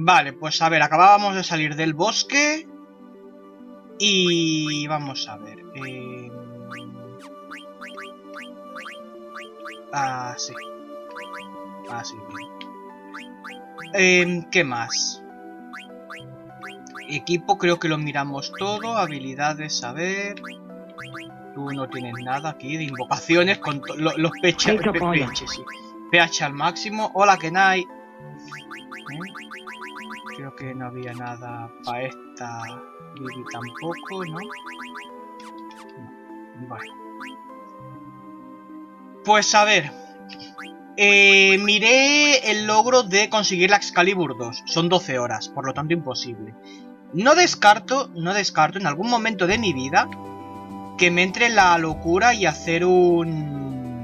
Vale, pues a ver, acabábamos de salir del bosque. Y vamos a ver. Sí. Sí, bien. ¿Qué más? Equipo creo que lo miramos todo. Habilidades, a ver. Tú no tienes nada aquí de invocaciones con los peches. Sí. PH al máximo. Hola, Kenai. Creo que no había nada para esta. Vivi tampoco, ¿no? Vale. Pues a ver. Miré el logro de conseguir la Excalibur 2. Son 12 horas, por lo tanto imposible. No descarto en algún momento de mi vida que me entre la locura y hacer un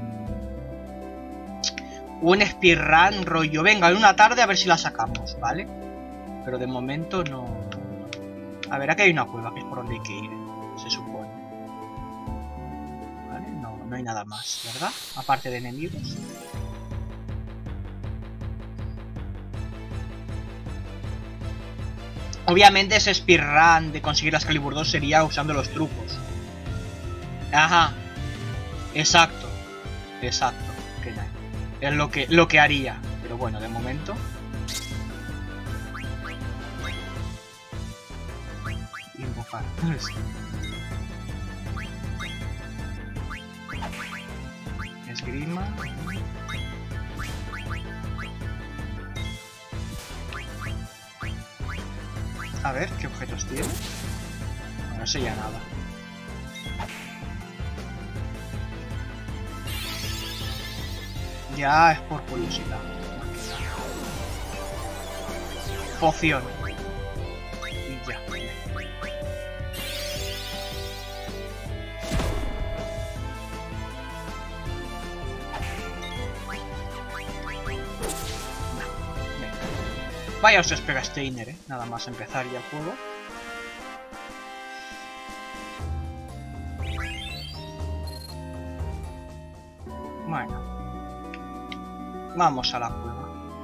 speedrun rollo. Venga, en una tarde a ver si la sacamos, ¿vale? Pero de momento no. A ver, aquí hay una cueva que es por donde hay que ir, se supone. ¿Vale? No hay nada más, ¿verdad? Aparte de enemigos. Obviamente ese speedrun de conseguir la Excalibur 2 sería usando los trucos. Ajá. Exacto. Es lo que haría. Pero bueno, de momento. Invocar. Esgrima. A ver, ¿qué objetos tiene? Bueno, no sé ya nada. Ya es por curiosidad. Poción. Y ya. Vaya, os pega Steiner, nada más empezar ya el juego. Bueno. Vamos a la cueva.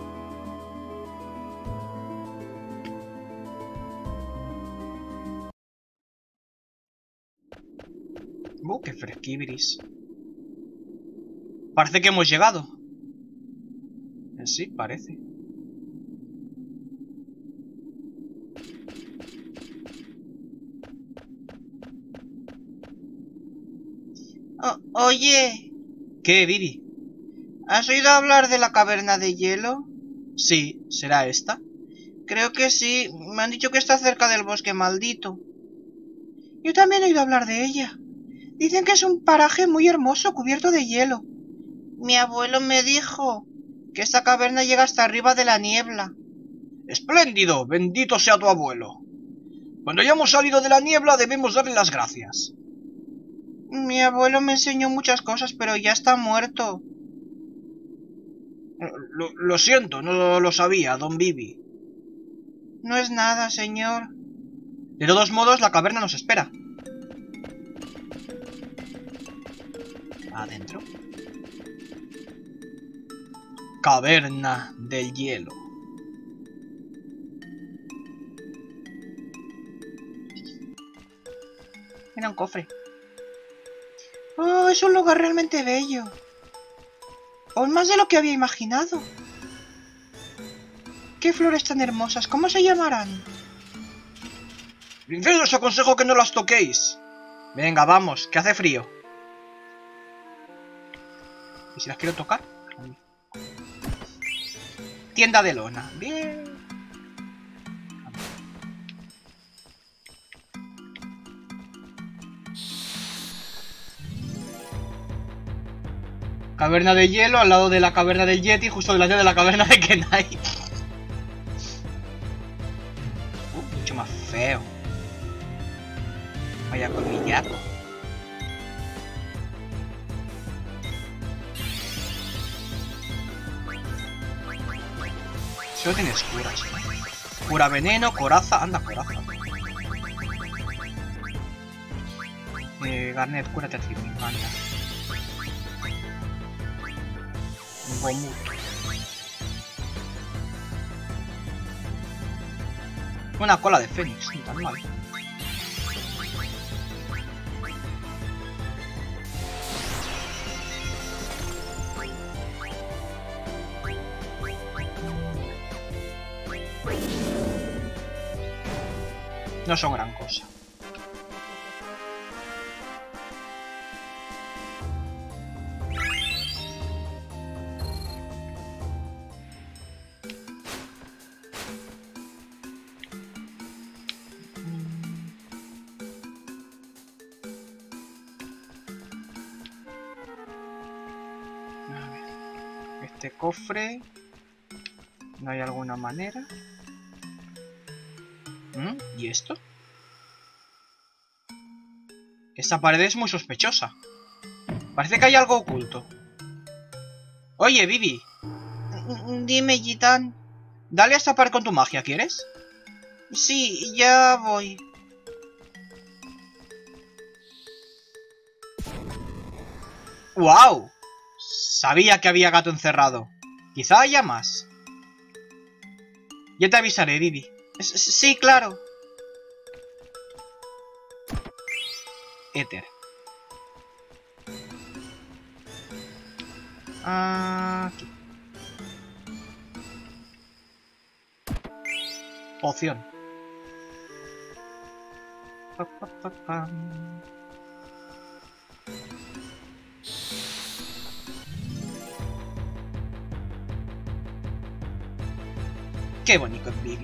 ¡Qué fresquibiris! Parece que hemos llegado. Sí, parece. Oye. ¿Qué, Vivi? ¿Has oído hablar de la caverna de hielo? Sí, ¿será esta? Creo que sí. Me han dicho que está cerca del bosque maldito. Yo también he oído hablar de ella. Dicen que es un paraje muy hermoso cubierto de hielo. Mi abuelo me dijo que esta caverna llega hasta arriba de la niebla. ¡Espléndido! ¡Bendito sea tu abuelo! Cuando hayamos salido de la niebla debemos darle las gracias. Mi abuelo me enseñó muchas cosas, pero ya está muerto. Lo siento, no lo sabía, don Vivi. No es nada, señor. De todos modos, la caverna nos espera. Adentro. Caverna del hielo. Mira un cofre. Oh, es un lugar realmente bello. Aún más de lo que había imaginado. ¡Qué flores tan hermosas! ¿Cómo se llamarán? Princesa, os aconsejo que no las toquéis. Venga, vamos, que hace frío. ¿Y si las quiero tocar? Tienda de lona. Bien. Caverna de hielo al lado de la caverna del Yeti, justo delante de la caverna de Kenai. Mucho más feo. Vaya colmillaco. Solo tienes curas. Cura veneno, coraza. Anda, coraza. Garnet, cúrate a ti, anda. Gomu. Una cola de fénix, ni tan mal. No son gran cosa. Este cofre, ¿no hay alguna manera? ¿Y esto? Esta pared es muy sospechosa. Parece que hay algo oculto. Oye, Vivi. Dime, Gitán. Dale a esta pared con tu magia, ¿quieres? Sí, ya voy. ¡Wow! Sabía que había gato encerrado. Quizá haya más. Ya te avisaré, Vivi. Sí, claro. Éter. Aquí. Poción. Qué bonito es Vivi.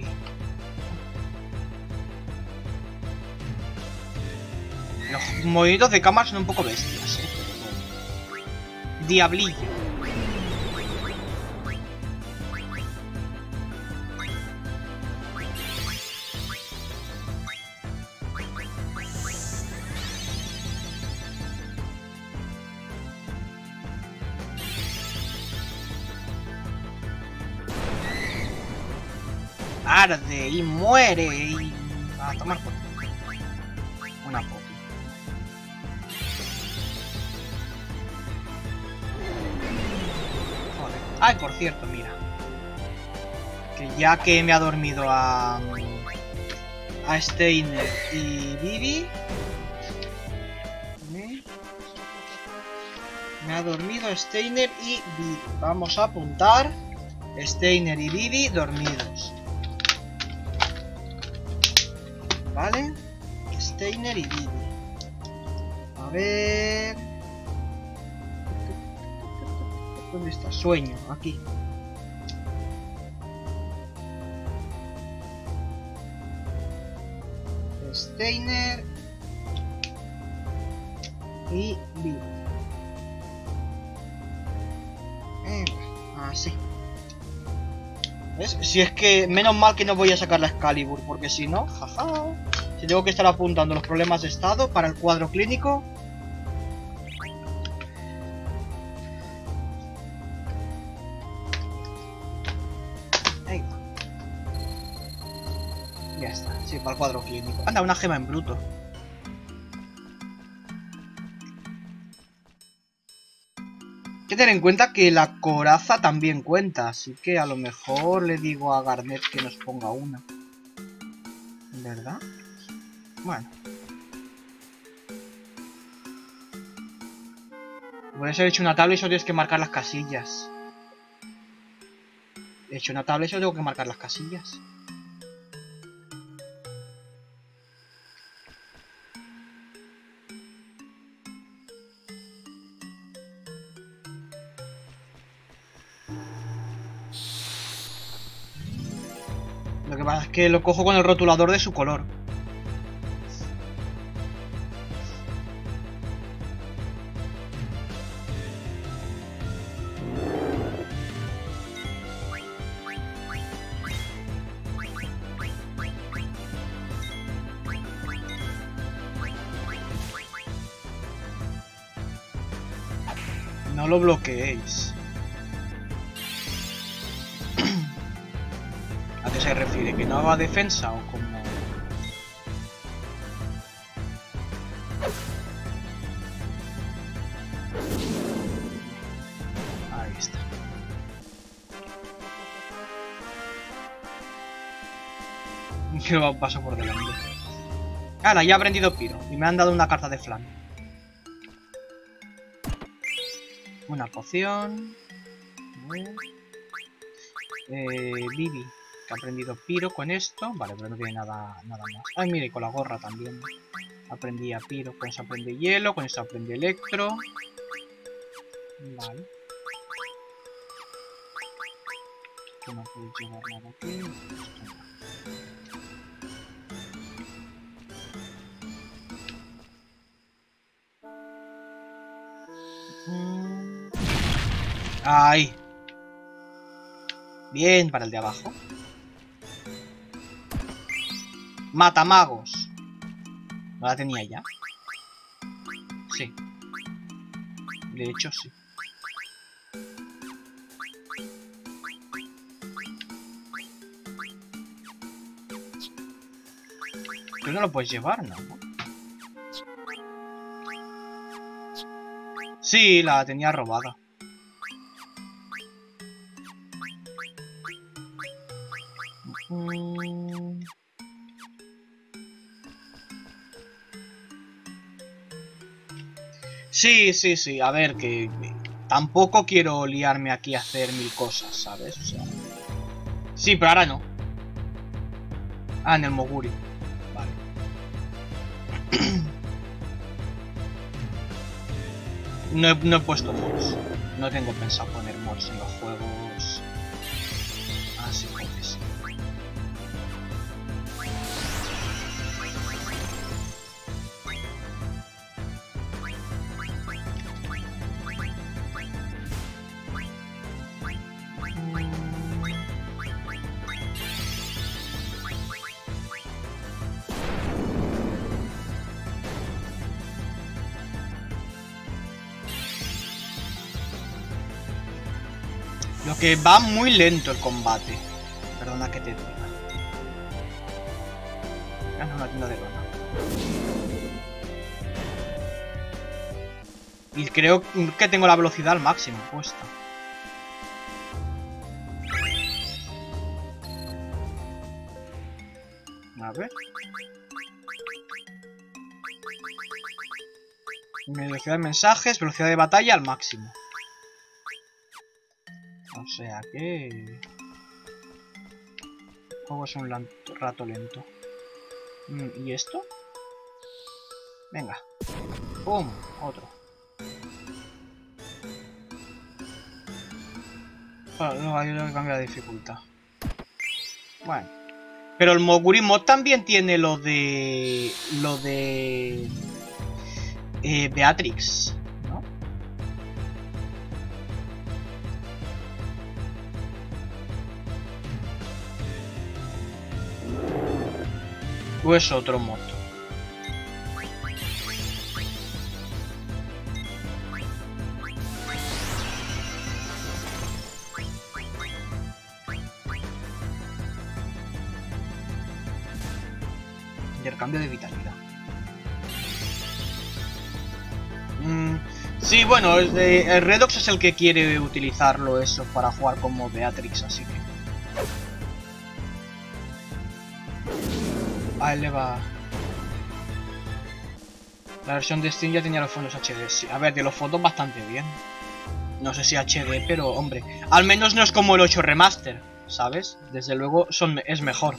Los movimientos de cámara son un poco bestias, Diablillo. Arde y muere y... a tomar por... una copia. Joder. Ay, por cierto, mira. Que ya que me ha dormido a Steiner y Vivi... Me ha dormido Steiner y Vivi. Vamos a apuntar. Steiner y Vivi dormidos. Vale. Steiner y Vivi. A ver... ¿Dónde está? Sueño, aquí. Steiner y Vivi. Así. ¿Ves? Si es que... menos mal que no voy a sacar la Excalibur, porque si no, jaja. Si tengo que estar apuntando los problemas de estado para el cuadro clínico. Ahí. Ya está, sí, para el cuadro clínico. Anda, una gema en bruto. Hay que tener en cuenta que la coraza también cuenta, así que a lo mejor le digo a Garnet que nos ponga una. ¿Verdad? Bueno. Puedes haber hecho una tabla y solo tienes que marcar las casillas. He hecho una tabla y solo tengo que marcar las casillas. Lo que pasa es que lo cojo con el rotulador de su color. No lo bloqueéis. ¿A qué se refiere? ¿Que no haga defensa o como...? Ahí está. Que lo paso por delante. Ahora, ya he aprendido Piro. Y me han dado una carta de flan. Una poción. Vivi, que ha aprendido Piro con esto. Vale, pero no tiene nada más. Ay, mire, con la gorra también. Aprendí a Piro, con eso aprende hielo, con eso aprende electro. Vale. Tú no puedes llevar nada aquí. ¡Ay! Bien, para el de abajo. Matamagos. ¿No la tenía ya? Sí. De hecho, sí. Tú no lo puedes llevar, ¿no? Sí, la tenía robada. Sí, sí, sí. A ver, que tampoco quiero liarme aquí a hacer mil cosas, ¿sabes? O sea... Sí, pero ahora no. Ah, en el Moguri. Vale. No he puesto mods. No tengo pensado poner mods en los juegos. Así pues. Lo que va muy lento el combate. Perdona que te diga. Ah, no, una tienda de lona. Y creo que tengo la velocidad al máximo puesta. A ver. Velocidad de mensajes, velocidad de batalla al máximo. O sea que... el juego es un rato lento. ¿Y esto? Venga. ¡Pum! Otro. No, hay que cambiar de dificultad. Bueno. Pero el Moguri Mod también tiene lo de... Beatrix, ¿no? ¿O es otro mod? Intercambio de vitalidad. Sí, bueno, el Redox es el que quiere utilizarlo eso para jugar como Beatrix, así que... A él le va... La versión de Steam ya tenía los fondos HD. Sí, a ver, de los fondos bastante bien. No sé si HD, pero hombre, al menos no es como el 8 Remaster, ¿sabes? Desde luego es mejor.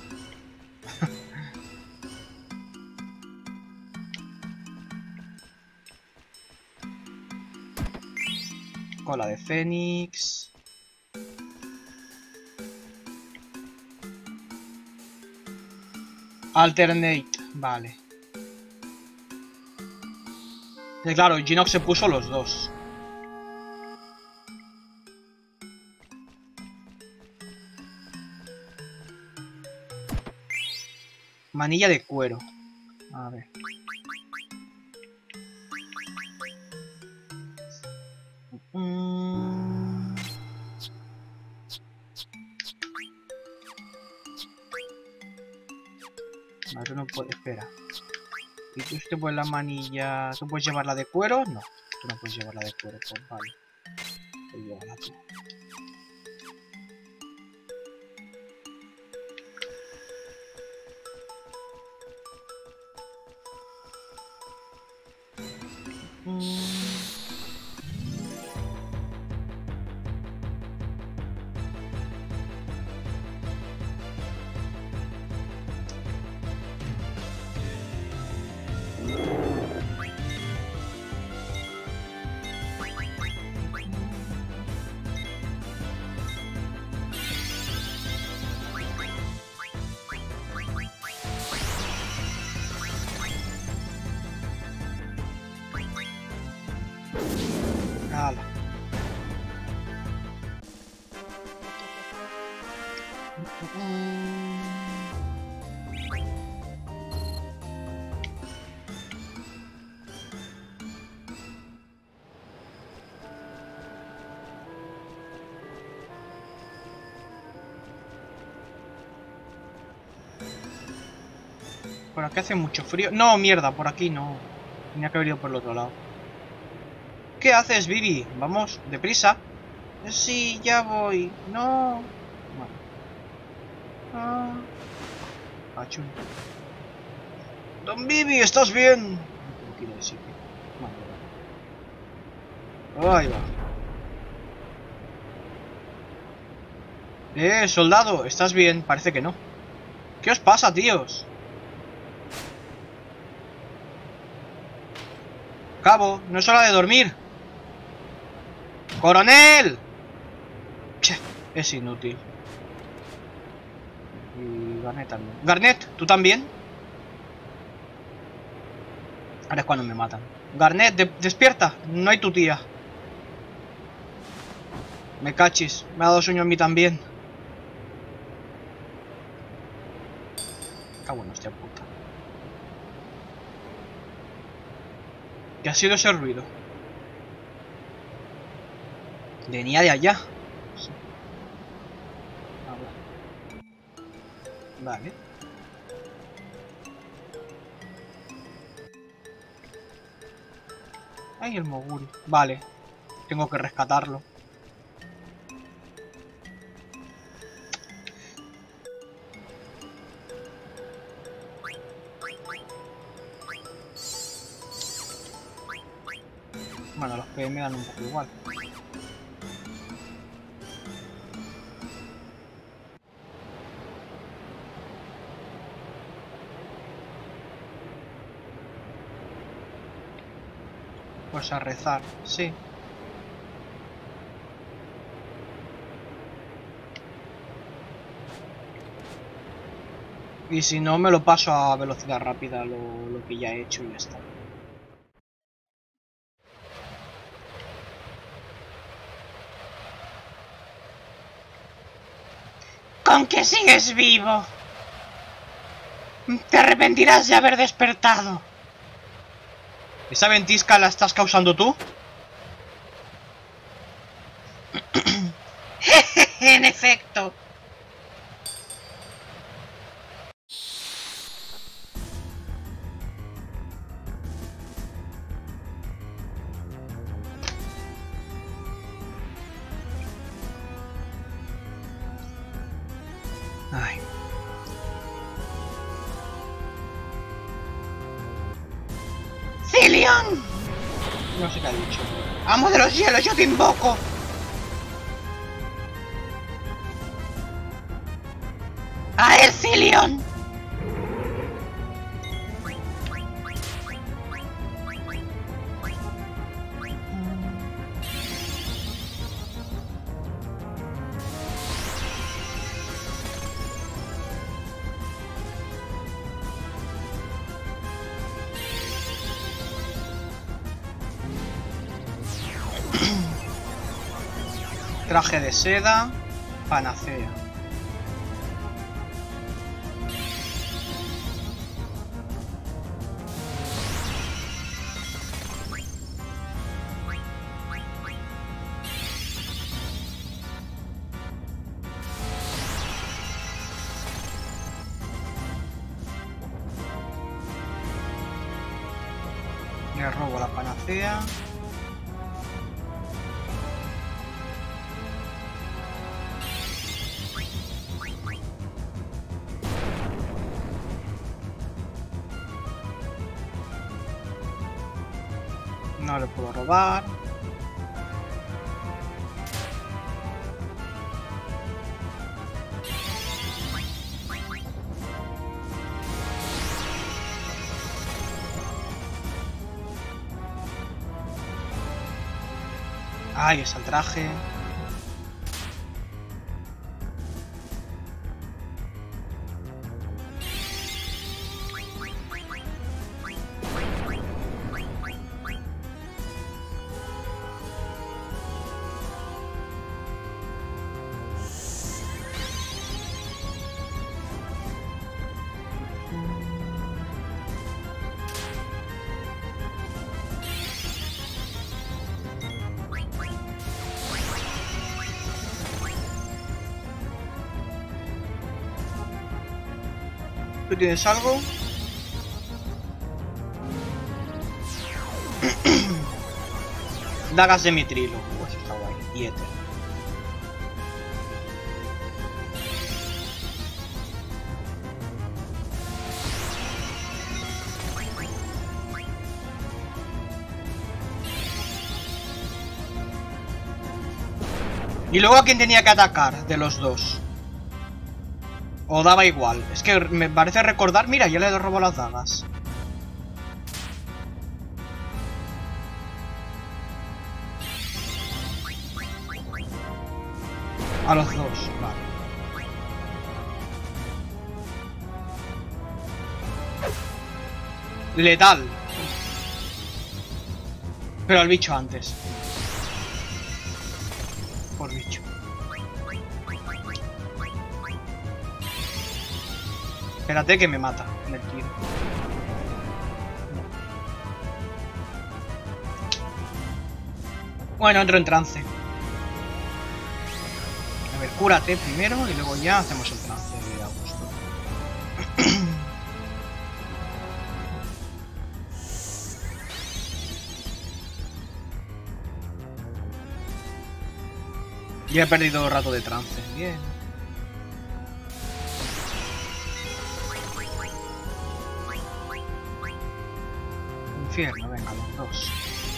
Cola de Fénix. Alternate, vale. Y claro, Genox se puso los dos. Manilla de cuero. A ver. No, tú no puedes... Espera. ¿Y tú te pones la manilla... ¿Tú puedes llevarla de cuero? No. Tú no puedes llevarla de cuero, pues vale. Pues llévala tú. Por aquí hace mucho frío. No, mierda, por aquí no. Tenía que haber ido por el otro lado. ¿Qué haces, Vivi? Vamos, deprisa. Sí, ya voy. No. Bueno. Achú. Don Vivi, ¿estás bien? No quiero decir que... Vale. Ahí va. Soldado, ¿estás bien? Parece que no. ¿Qué os pasa, tíos? Cabo, no es hora de dormir. ¡Coronel! Che, es inútil. Y Garnet también. Garnet, ¿tú también? Ahora es cuando me matan. Garnet, despierta. No hay tu tía. Me cachis. Me ha dado sueño a mí también. Cago en hostia puta. ¿Qué ha sido ese ruido? Venía de allá. Sí. Vale. Ay, el Moguri. Vale. Tengo que rescatarlo. Bueno, los PM me dan un poco igual. Pues a rezar, sí. Y si no, me lo paso a velocidad rápida, lo que ya he hecho y ya está. ¿Con que sigues vivo? Te arrepentirás de haber despertado. ¿Esa ventisca la estás causando tú? En efecto. Ay. ¡Cilion! No sé qué ha dicho. ¡Amo de los cielos, yo te invoco! ¡A el Cilion! Traje de seda, panacea. Le robo la panacea. No le puedo robar. Ahí está el traje. ¿Tú tienes algo? Dagas de mitrilo. Pues está guay. Y éter. Y luego a quién tenía que atacar de los dos. O daba igual. Es que me parece recordar. Mira, ya le robo las dagas. A los dos, vale. Letal. Pero al bicho antes. Por bicho. Espérate que me mata en el tiro. Bueno, entro en trance. A ver, cúrate primero y luego ya hacemos el trance de Augusto. Ya he perdido rato de trance. Bien. Infierno, venga, los dos.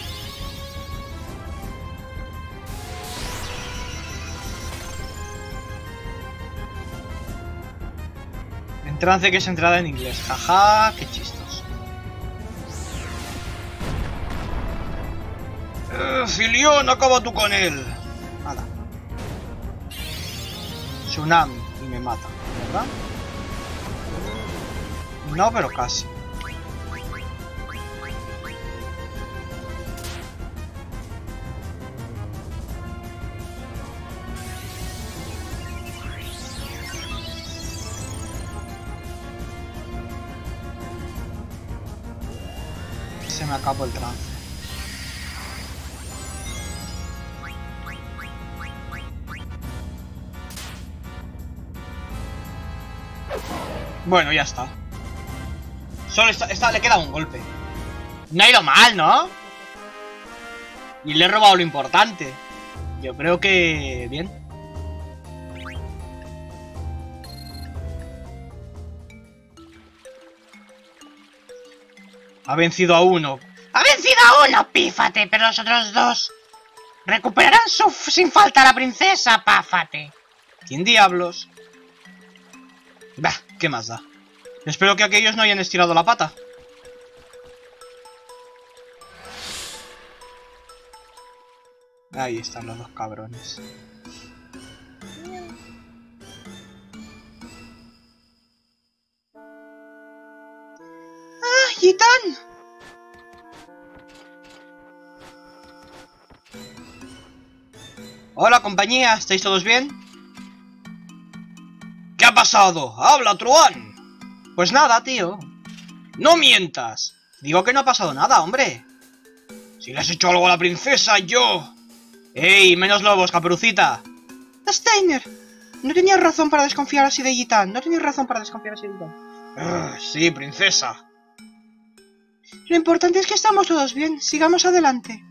En trance que es entrada en inglés. Jaja, qué chistos. Filión, acaba tú con él. Nada. Tsunami y me mata, ¿verdad? No, pero casi. Se me acabó el trance. Bueno, ya está. Solo esta le queda un golpe. No ha ido mal, ¿no? Y le he robado lo importante. Yo creo que... bien. Ha vencido a uno. ¡Ha vencido a uno, pífate! Pero los otros dos... recuperarán sin falta a la princesa, páfate. ¿Quién diablos? Bah, ¿qué más da? Espero que aquellos no hayan estirado la pata. Ahí están los dos cabrones. ¡Ah, Gitán! Hola, compañía, ¿estáis todos bien? ¿Qué ha pasado? ¡Habla, truán! Pues nada, tío. ¡No mientas! Digo que no ha pasado nada, hombre. Si le has hecho algo a la princesa, yo... ¡Ey, menos lobos, caperucita! Steiner, no tenías razón para desconfiar así de Gitán. No tenías razón para desconfiar así de Gitán. Sí, princesa. Lo importante es que estamos todos bien. Sigamos adelante.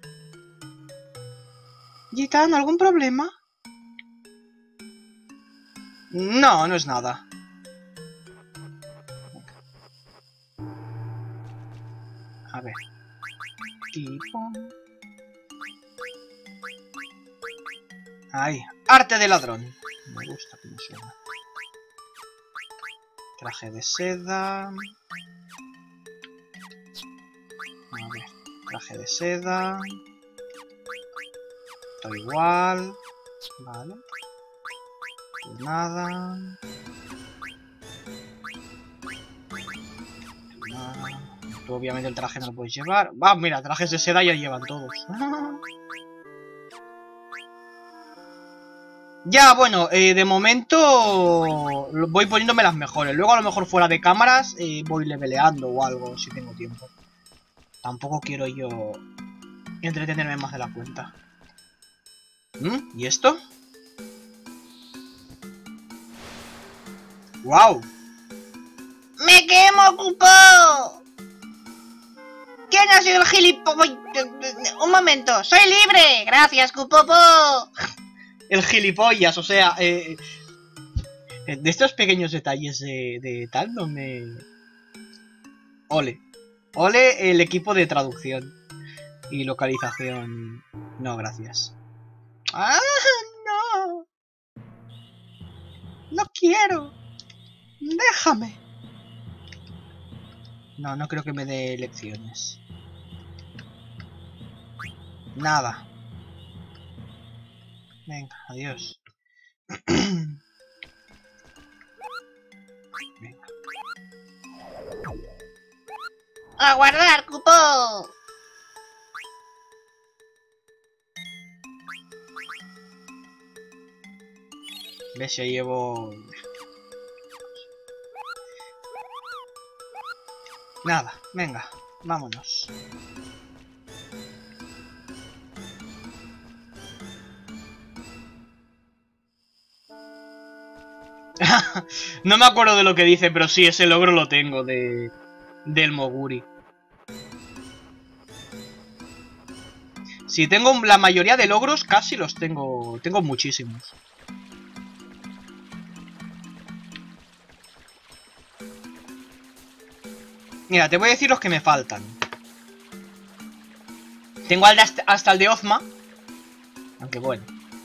Gitán, ¿algún problema? No, no es nada. A ver. Tipo... ahí. Arte de ladrón. Me gusta que me suena. Traje de seda. A ver. Traje de seda. Todo igual. Vale. Pues nada. Nada. Tú obviamente el traje no lo puedes llevar. Va, mira, trajes de seda ya llevan todos. Ya, bueno, de momento voy poniéndome las mejores. Luego a lo mejor fuera de cámaras voy leveleando o algo si tengo tiempo. Tampoco quiero yo entretenerme más de la cuenta. ¿Y esto? ¡Wow! ¡Me quemo, Cupo! ¿Quién ha sido el gilipollas? Un momento, soy libre. Gracias, Cupopo. El gilipollas, o sea, de estos pequeños detalles de tal no me... Ole. Ole el equipo de traducción y localización. No, gracias. ¡Ah, no! ¡No quiero! ¡Déjame! No, no creo que me dé lecciones. Nada. Venga, adiós. Venga. ¡Aguardar, Cupo! ¿Ves? Si llevo... Nada, venga, vámonos. No me acuerdo de lo que dice, pero sí, ese logro lo tengo del Moguri. Sí, tengo la mayoría de logros, casi los tengo. Tengo muchísimos. Mira, te voy a decir los que me faltan. Tengo hasta el de Ozma. Aunque bueno.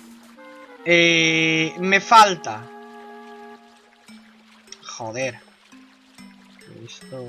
Me falta... Joder. Esto...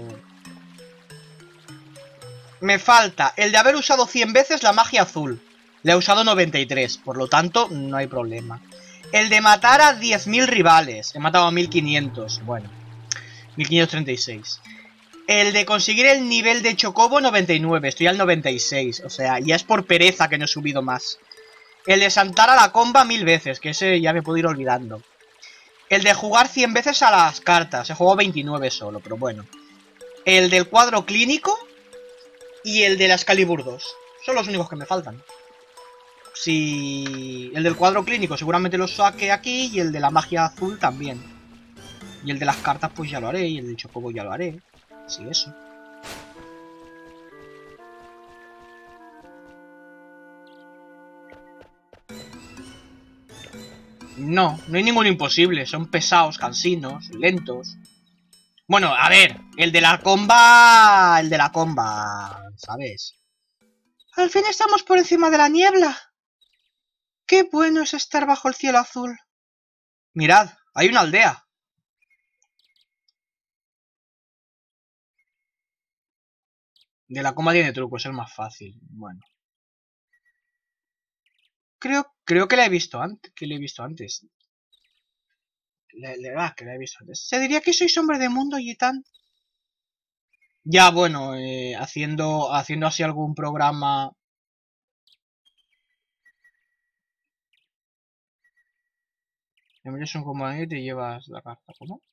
Me falta el de haber usado 100 veces la magia azul. Le he usado 93, por lo tanto, no hay problema. El de matar a 10.000 rivales. He matado a 1500. Bueno, 1536. El de conseguir el nivel de Chocobo, 99. Estoy al 96. O sea, ya es por pereza que no he subido más. El de saltar a la comba 1000 veces, que ese ya me puedo ir olvidando. El de jugar 100 veces a las cartas. He jugado 29 solo, pero bueno. El del cuadro clínico. Y el de la Excalibur 2. Son los únicos que me faltan. Si... El del cuadro clínico seguramente lo saque aquí. Y el de la magia azul también. Y el de las cartas pues ya lo haré. Y el del Chocobo ya lo haré. Sí, eso. No, no hay ningún imposible. Son pesados, cansinos, lentos. Bueno, a ver, el de la comba... El de la comba, ¿sabes? Al fin estamos por encima de la niebla. Qué bueno es estar bajo el cielo azul. Mirad, hay una aldea. De la comba tiene truco, es el más fácil. Bueno. Creo que la he visto antes. Que la he visto antes. Que la he visto antes. Se diría que sois hombre de mundo, Gitán. Ya, bueno, haciendo así algún programa... Me metes un comodín y te llevas la carta, ¿cómo?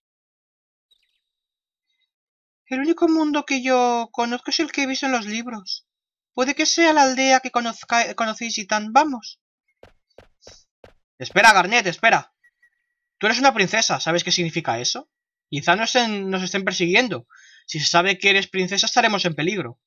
El único mundo que yo conozco es el que he visto en los libros. Puede que sea la aldea que conocéis y tan... Vamos. Espera, Garnet, espera. Tú eres una princesa, ¿sabes qué significa eso? Quizá nos estén persiguiendo. Si se sabe que eres princesa estaremos en peligro.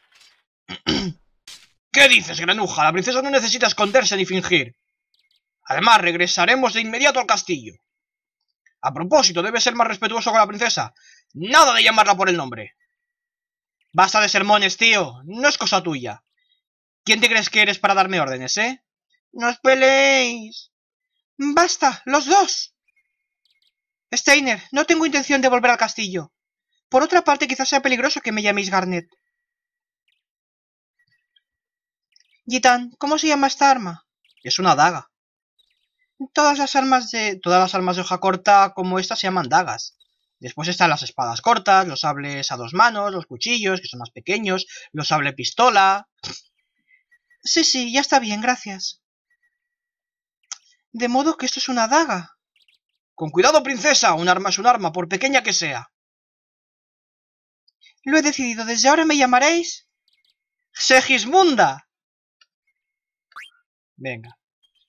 ¿Qué dices, granuja? La princesa no necesita esconderse ni fingir. Además, regresaremos de inmediato al castillo. A propósito, debes ser más respetuoso con la princesa. Nada de llamarla por el nombre. Basta de sermones, tío. No es cosa tuya. ¿Quién te crees que eres para darme órdenes, eh? ¡No os peleéis! ¡Basta! ¡Los dos! Steiner, no tengo intención de volver al castillo. Por otra parte, quizás sea peligroso que me llaméis Garnet. Gitán, ¿cómo se llama esta arma? Es una daga. Todas las armas de hoja corta como esta se llaman dagas. Después están las espadas cortas, los sables a dos manos, los cuchillos, que son más pequeños, los sable pistola... Sí, ya está bien, gracias. De modo que esto es una daga. Con cuidado, princesa, un arma es un arma, por pequeña que sea. Lo he decidido, desde ahora me llamaréis... ¡Segismunda! Venga.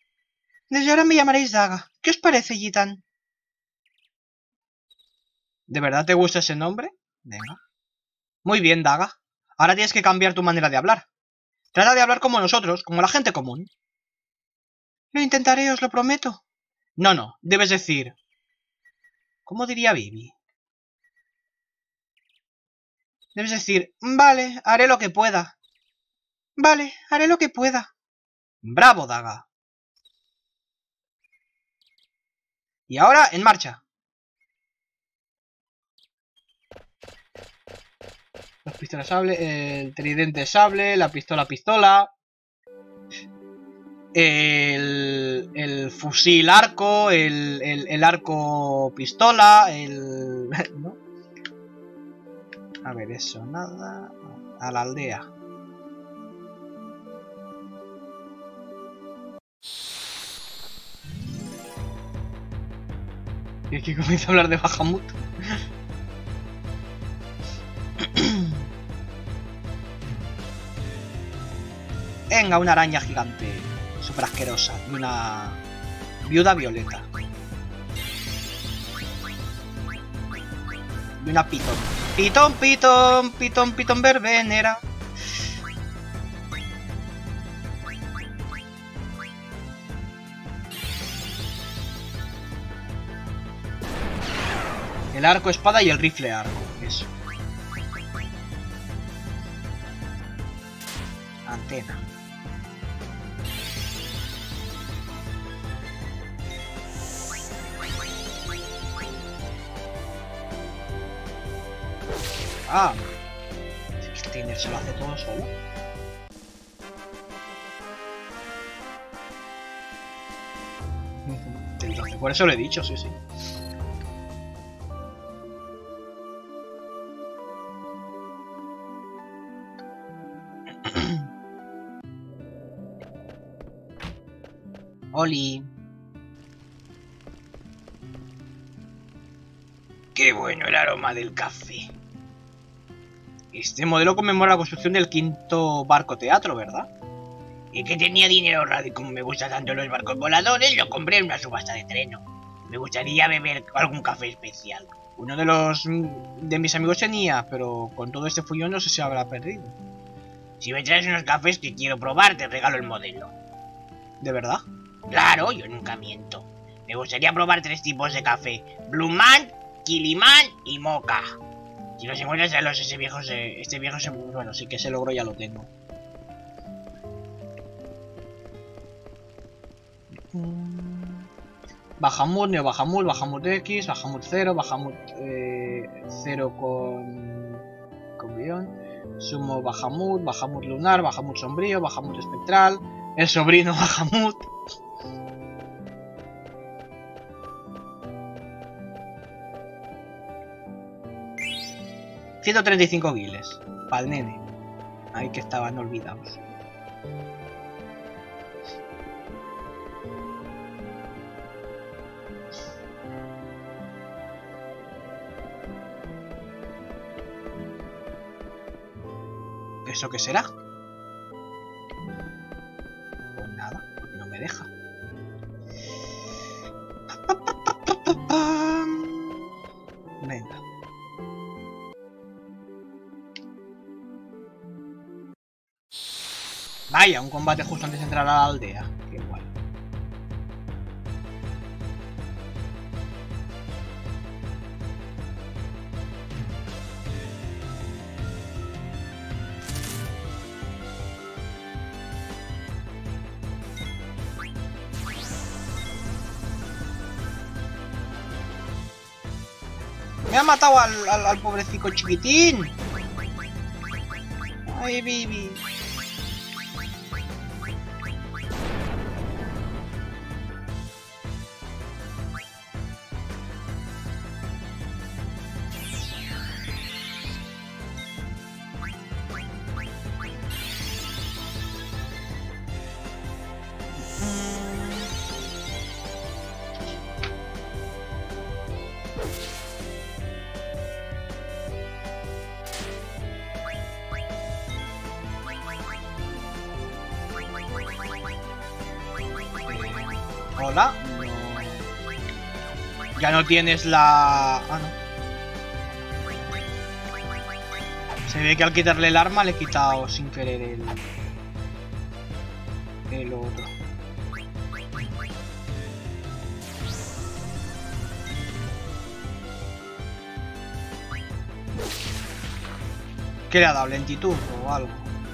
Desde ahora me llamaréis Daga. ¿Qué os parece, Gitán? ¿De verdad te gusta ese nombre? Venga. Muy bien, Daga. Ahora tienes que cambiar tu manera de hablar. Trata de hablar como nosotros, como la gente común. Lo intentaré, os lo prometo. No, debes decir... ¿Cómo diría Vivi? Debes decir, vale, haré lo que pueda. Vale, haré lo que pueda. ¡Bravo, Daga! Y ahora, en marcha. Las pistolas sable, el tridente sable, la pistola. El fusil arco, el arco pistola, ¿no? A ver, eso, nada. A la aldea. Y aquí comienza a hablar de Bahamut. Venga, una araña gigante. Súper asquerosa. Y una viuda violeta. Y una pitón. Pitón verbenera. El arco espada y el rifle arco. Eso. Antena. Ah, Steiner se lo hace todo solo. Por eso lo he dicho, sí. Oli. Qué bueno el aroma del café. Este modelo conmemora la construcción del 5º barco teatro, ¿verdad? Y que tenía dinero ahorrado y como me gustan tanto los barcos voladores, lo compré en una subasta de treno. Me gustaría beber algún café especial. Uno de mis amigos tenía, pero con todo este follón no sé si habrá perdido. Si me traes unos cafés que quiero probar, te regalo el modelo. ¿De verdad? Claro, yo nunca miento. Me gustaría probar 3 tipos de café. Blue Man, Kiliman y Mocha. Si los encuentras ya este viejo bueno, sí que ese logro ya lo tengo. Bahamut, Neo Bahamut, Bahamut X, Bahamut 0, Bahamut 0 con guión, Sumo Bahamut, Bahamut Lunar, Bahamut Sombrío, Bahamut Espectral, el sobrino Bahamut. $135 guiles, pa'l nene. Ahí que estaban olvidados. ¿Eso qué será? Pues nada, no me deja. Venga. Vaya, un combate justo antes de entrar a la aldea. Qué guay. Me ha matado al pobrecito chiquitín. Ay, Vivi. Hola. No. Ya no tienes la... Ah, no. Se ve que al quitarle el arma le he quitado sin querer el otro. ¿Qué le ha dado? ¿Lentitud o algo?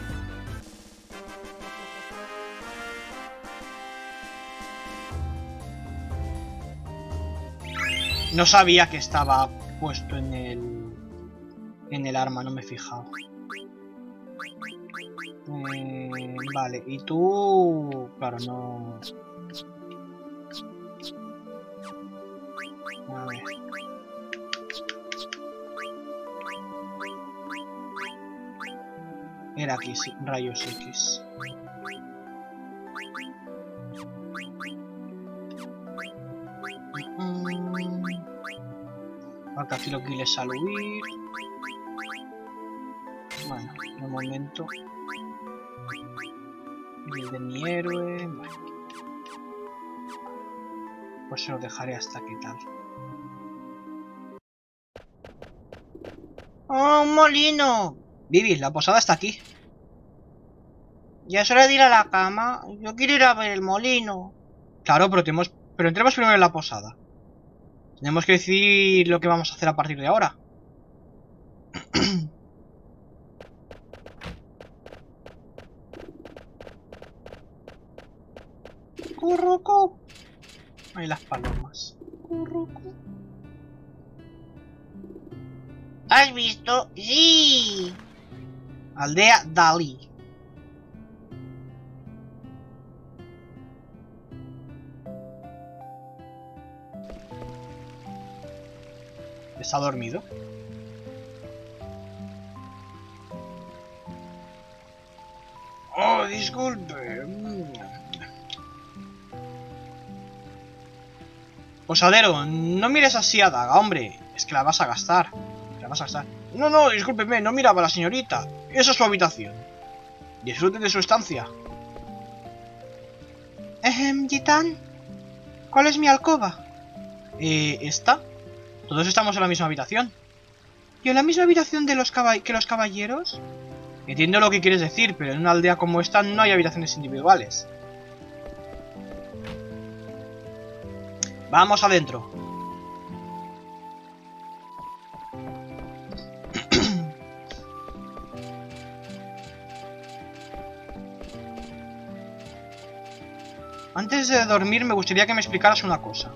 No sabía que estaba puesto en el arma, no me he fijado. Vale, y tú... Claro, no... A ver. Era aquí, sí, rayos X. Acá aquí lo que les al huir. Bueno, de momento. El de mi héroe. Bueno. Pues se lo dejaré hasta aquí tal. ¡Oh, un molino! Vivi, la posada está aquí. Ya es hora de ir a la cama. Yo quiero ir a ver el molino. Claro, pero entremos primero en la posada. Tenemos que decidir lo que vamos a hacer a partir de ahora. Currucu. Ahí las palomas. Currucu. ¿Has visto? Sí. Aldea Dalí. ¿Está dormido? Oh, disculpe. Posadero, no mires así a Daga, hombre. Es que la vas a gastar. La vas a gastar. No, no, discúlpeme, no miraba a la señorita. Esa es su habitación. Disfrute de su estancia. Gitán, ¿cuál es mi alcoba? ¿Esta? Todos estamos en la misma habitación. ¿Y en la misma habitación de que los caballeros? Entiendo lo que quieres decir, pero en una aldea como esta no hay habitaciones individuales. Vamos adentro. Antes de dormir me gustaría que me explicaras una cosa.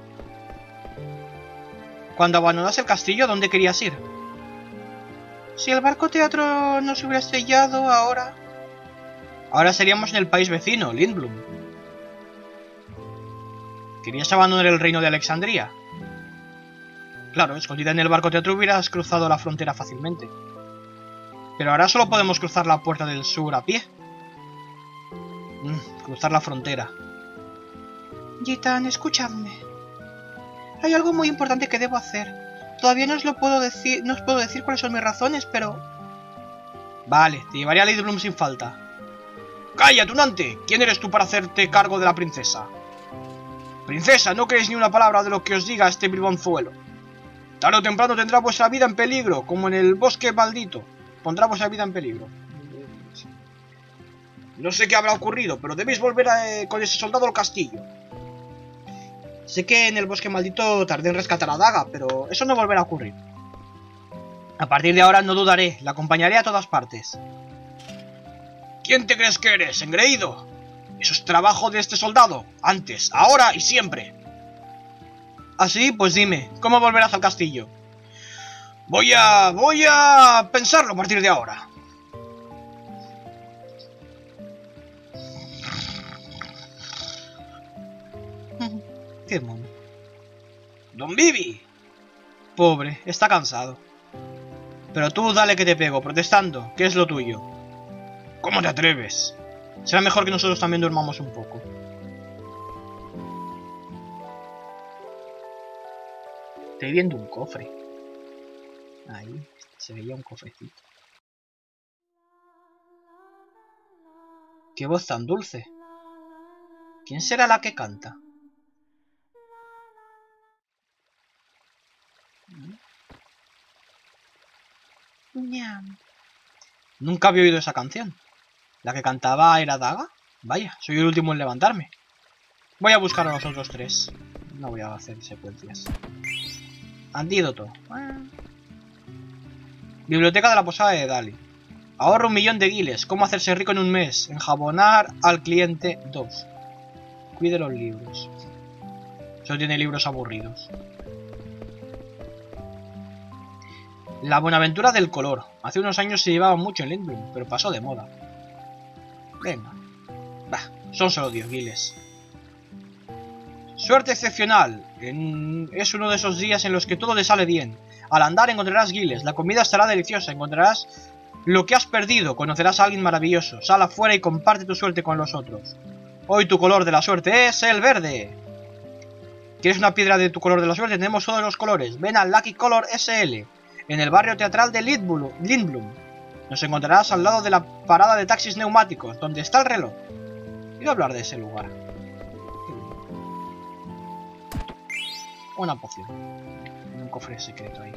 Cuando abandonaste el castillo, ¿dónde querías ir? Si el barco teatro no se hubiera estrellado ahora... Ahora seríamos en el país vecino, Lindblum. ¿Querías abandonar el reino de Alexandría? Claro, escondida en el barco teatro hubieras cruzado la frontera fácilmente. Pero ahora solo podemos cruzar la puerta del sur a pie. Cruzar la frontera. Gitán, escuchadme. Hay algo muy importante que debo hacer. Todavía no os puedo decir cuáles son mis razones, pero... Vale, te llevaré a Lindblum sin falta. ¡Calla, tunante! ¿Quién eres tú para hacerte cargo de la princesa? Princesa, no creéis ni una palabra de lo que os diga este bribonzuelo. Tarde o temprano tendrá vuestra vida en peligro, como en el bosque maldito. Pondrá vuestra vida en peligro. No sé qué habrá ocurrido, pero debéis volver con ese soldado al castillo. Sé que en el bosque maldito tardé en rescatar a Daga, pero eso no volverá a ocurrir. A partir de ahora no dudaré, la acompañaré a todas partes. ¿Quién te crees que eres, engreído? Eso es trabajo de este soldado, antes, ahora y siempre. Así, pues dime, ¿cómo volverás al castillo? Voy a pensarlo a partir de ahora. Qué mono. Don Vivi. Pobre, está cansado. Pero tú dale que te pego, protestando, ¿qué es lo tuyo? ¿Cómo te atreves? Será mejor que nosotros también durmamos un poco. Estoy viendo un cofre. Ahí, se veía un cofrecito. ¡Qué voz tan dulce! ¿Quién será la que canta? Ñam. Nunca había oído esa canción. ¿La que cantaba era Daga? Vaya, soy el último en levantarme. Voy a buscar a los otros tres. No voy a hacer secuencias. Antídoto. Biblioteca de la posada de Dali. Ahorro 1.000.000 de guiles. ¿Cómo hacerse rico en un mes? Enjabonar al cliente 2. Cuide los libros. Solo tiene libros aburridos. La Buenaventura del color. Hace unos años se llevaba mucho en Lindblum, pero pasó de moda. Venga. Bah, son solo 10 guiles. Suerte excepcional. Es uno de esos días en los que todo te sale bien. Al andar encontrarás guiles, la comida estará deliciosa, encontrarás lo que has perdido, conocerás a alguien maravilloso. Sal afuera y comparte tu suerte con los otros. Hoy tu color de la suerte es el verde. ¿Quieres una piedra de tu color de la suerte? Tenemos todos los colores. Ven al Lucky Color SL, en el barrio teatral de Lindblum. Nos encontrarás al lado de la parada de taxis neumáticos, donde está el reloj. Quiero hablar de ese lugar. Una poción. Un cofre secreto ahí.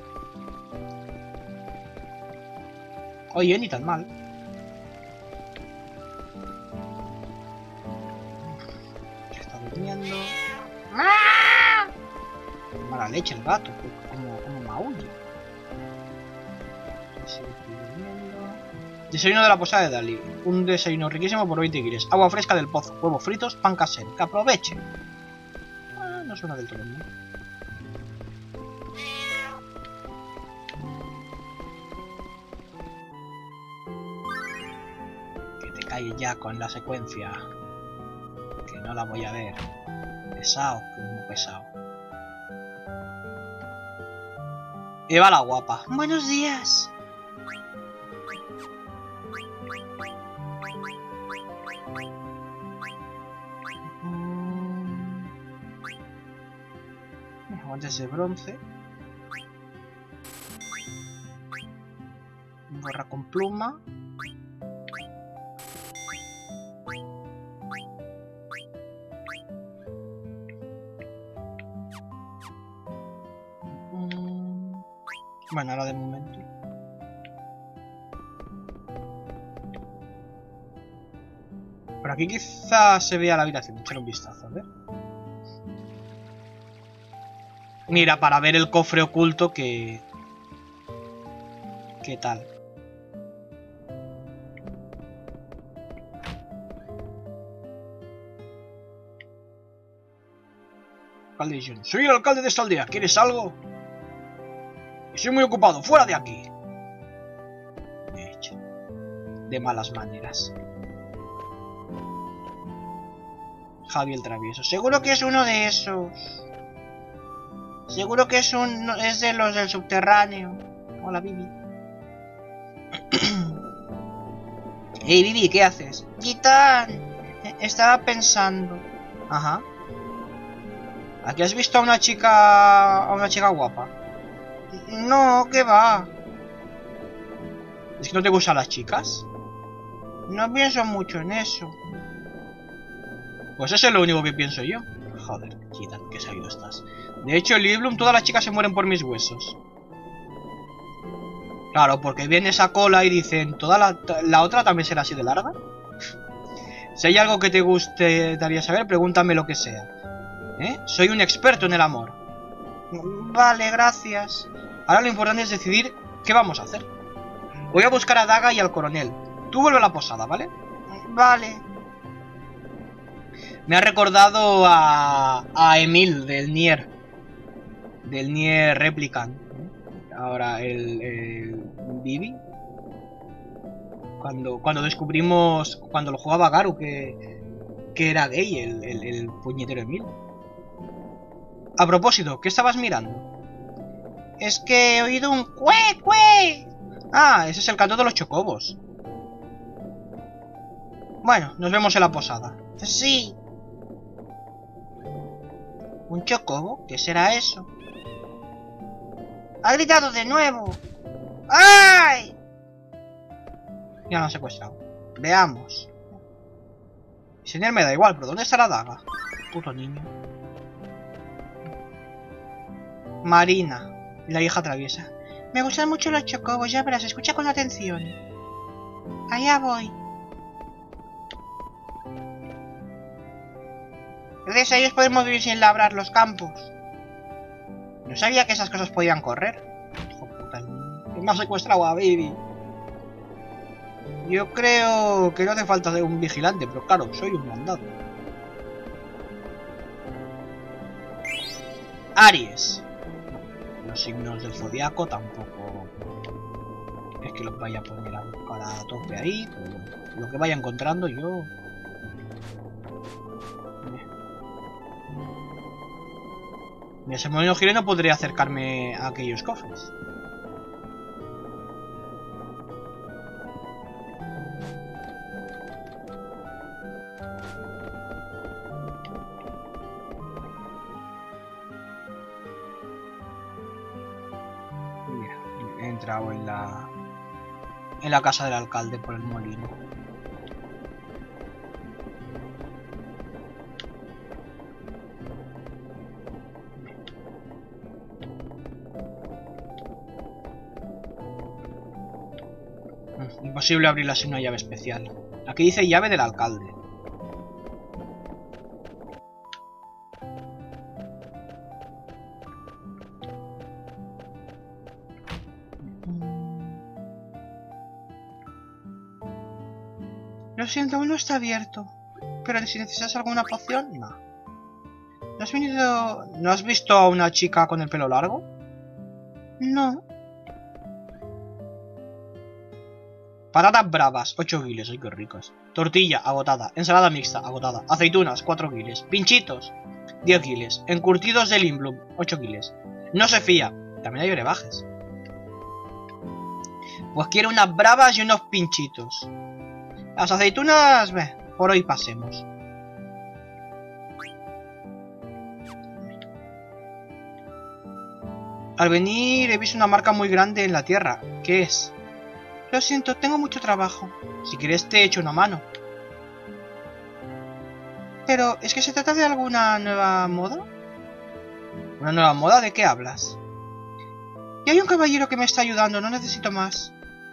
Oye, ni tan mal. Se está durmiendo. Mala leche el gato. Como maulla. Desayuno de la posada de Dali. Un desayuno riquísimo por 20 guiles. Agua fresca del pozo. Huevos fritos. Pan casero. Que aproveche. No suena del todo bien. Que te calles ya con la secuencia. Que no la voy a ver. Pesado, que es muy pesado. Eva la guapa. Buenos días. Guantes de bronce. Gorra con pluma. Bueno, ahora de momento. Por aquí quizás se vea la habitación. Echar un vistazo, a ver. Mira, para ver el cofre oculto que... ¿Qué tal? Alcalde John. Soy el alcalde de esta aldea. ¿Quieres algo? Estoy muy ocupado. ¡Fuera de aquí! De malas maneras. Javi el travieso. Seguro que es uno de esos. Seguro que es de los del subterráneo. Hola, Bibi. Hey, Bibi, ¿qué haces? Gitán, estaba pensando. Ajá. ¿Aquí has visto a una chica guapa? No, ¿qué va? ¿Es que no te gustan las chicas? No pienso mucho en eso. Pues eso es lo único que pienso yo. Joder, Gitán, qué sabido estás. De hecho, en Lindblum todas las chicas se mueren por mis huesos. Claro, porque viene esa cola y dicen, ¿toda la otra también será así de larga? Si hay algo que te gustaría saber, pregúntame lo que sea. Soy un experto en el amor. Vale, gracias. Ahora lo importante es decidir qué vamos a hacer. Voy a buscar a Daga y al coronel. Tú vuelve a la posada, ¿vale? Vale. Me ha recordado a Emil del Nier. Del Nier Replicant. Ahora el Bibi. Cuando descubrimos, cuando lo jugaba Garu, que era gay, el puñetero Emil. A propósito, ¿qué estabas mirando? Es que he oído un cue, cue. Ah, ese es el canto de los chocobos. Bueno, nos vemos en la posada. Sí. ¿Un chocobo? ¿Qué será eso? ¡Ha gritado de nuevo! ¡Ay! Ya lo han secuestrado. Veamos. Señor, me da igual, pero ¿dónde está la daga? Puto niño. Marina, la hija traviesa. Me gustan mucho los chocobos, ya verás, escucha con atención. Allá voy. Gracias a ellos podemos vivir sin labrar los campos. No sabía que esas cosas podían correr. Hijo puta, me ha secuestrado a Bibi. Yo creo que no hace falta ser un vigilante, pero claro, soy un mandado. Aries. Los signos del zodiaco tampoco es que los vaya a poner a buscar a tope ahí, pero bueno, lo que vaya encontrando yo. Mira, si me giré no podría acercarme a aquellos cofres. Mira, he entrado en la casa del alcalde por el molino. Imposible abrirla sin una llave especial. Aquí dice llave del alcalde. Lo siento, aún no está abierto. Pero si necesitas alguna poción, no. ¿No has visto a una chica con el pelo largo? No. Patatas bravas, 8 guiles, ay qué ricas. Tortilla, agotada. Ensalada mixta, agotada. Aceitunas, 4 guiles. Pinchitos, 10 guiles. Encurtidos de Limblum, 8 guiles. No se fía. También hay brebajes. Pues quiero unas bravas y unos pinchitos. Las aceitunas, por hoy pasemos. Al venir he visto una marca muy grande en la tierra. ¿Qué es? Lo siento, tengo mucho trabajo. Si quieres te echo una mano. Pero, ¿es que se trata de alguna nueva moda? ¿Una nueva moda? ¿De qué hablas? Y hay un caballero que me está ayudando, no necesito más.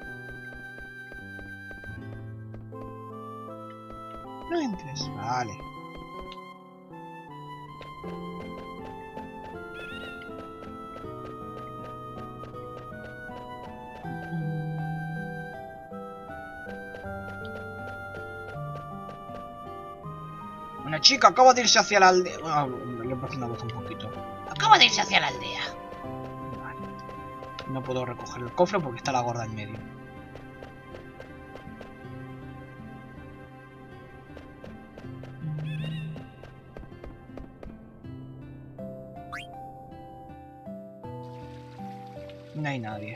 No entres. Vale. Una chica acaba de irse hacia la aldea. Bueno, le he puesto una voz un poquito. Acaba de irse hacia la aldea. Vale. No puedo recoger el cofre porque está la gorda en medio. No hay nadie.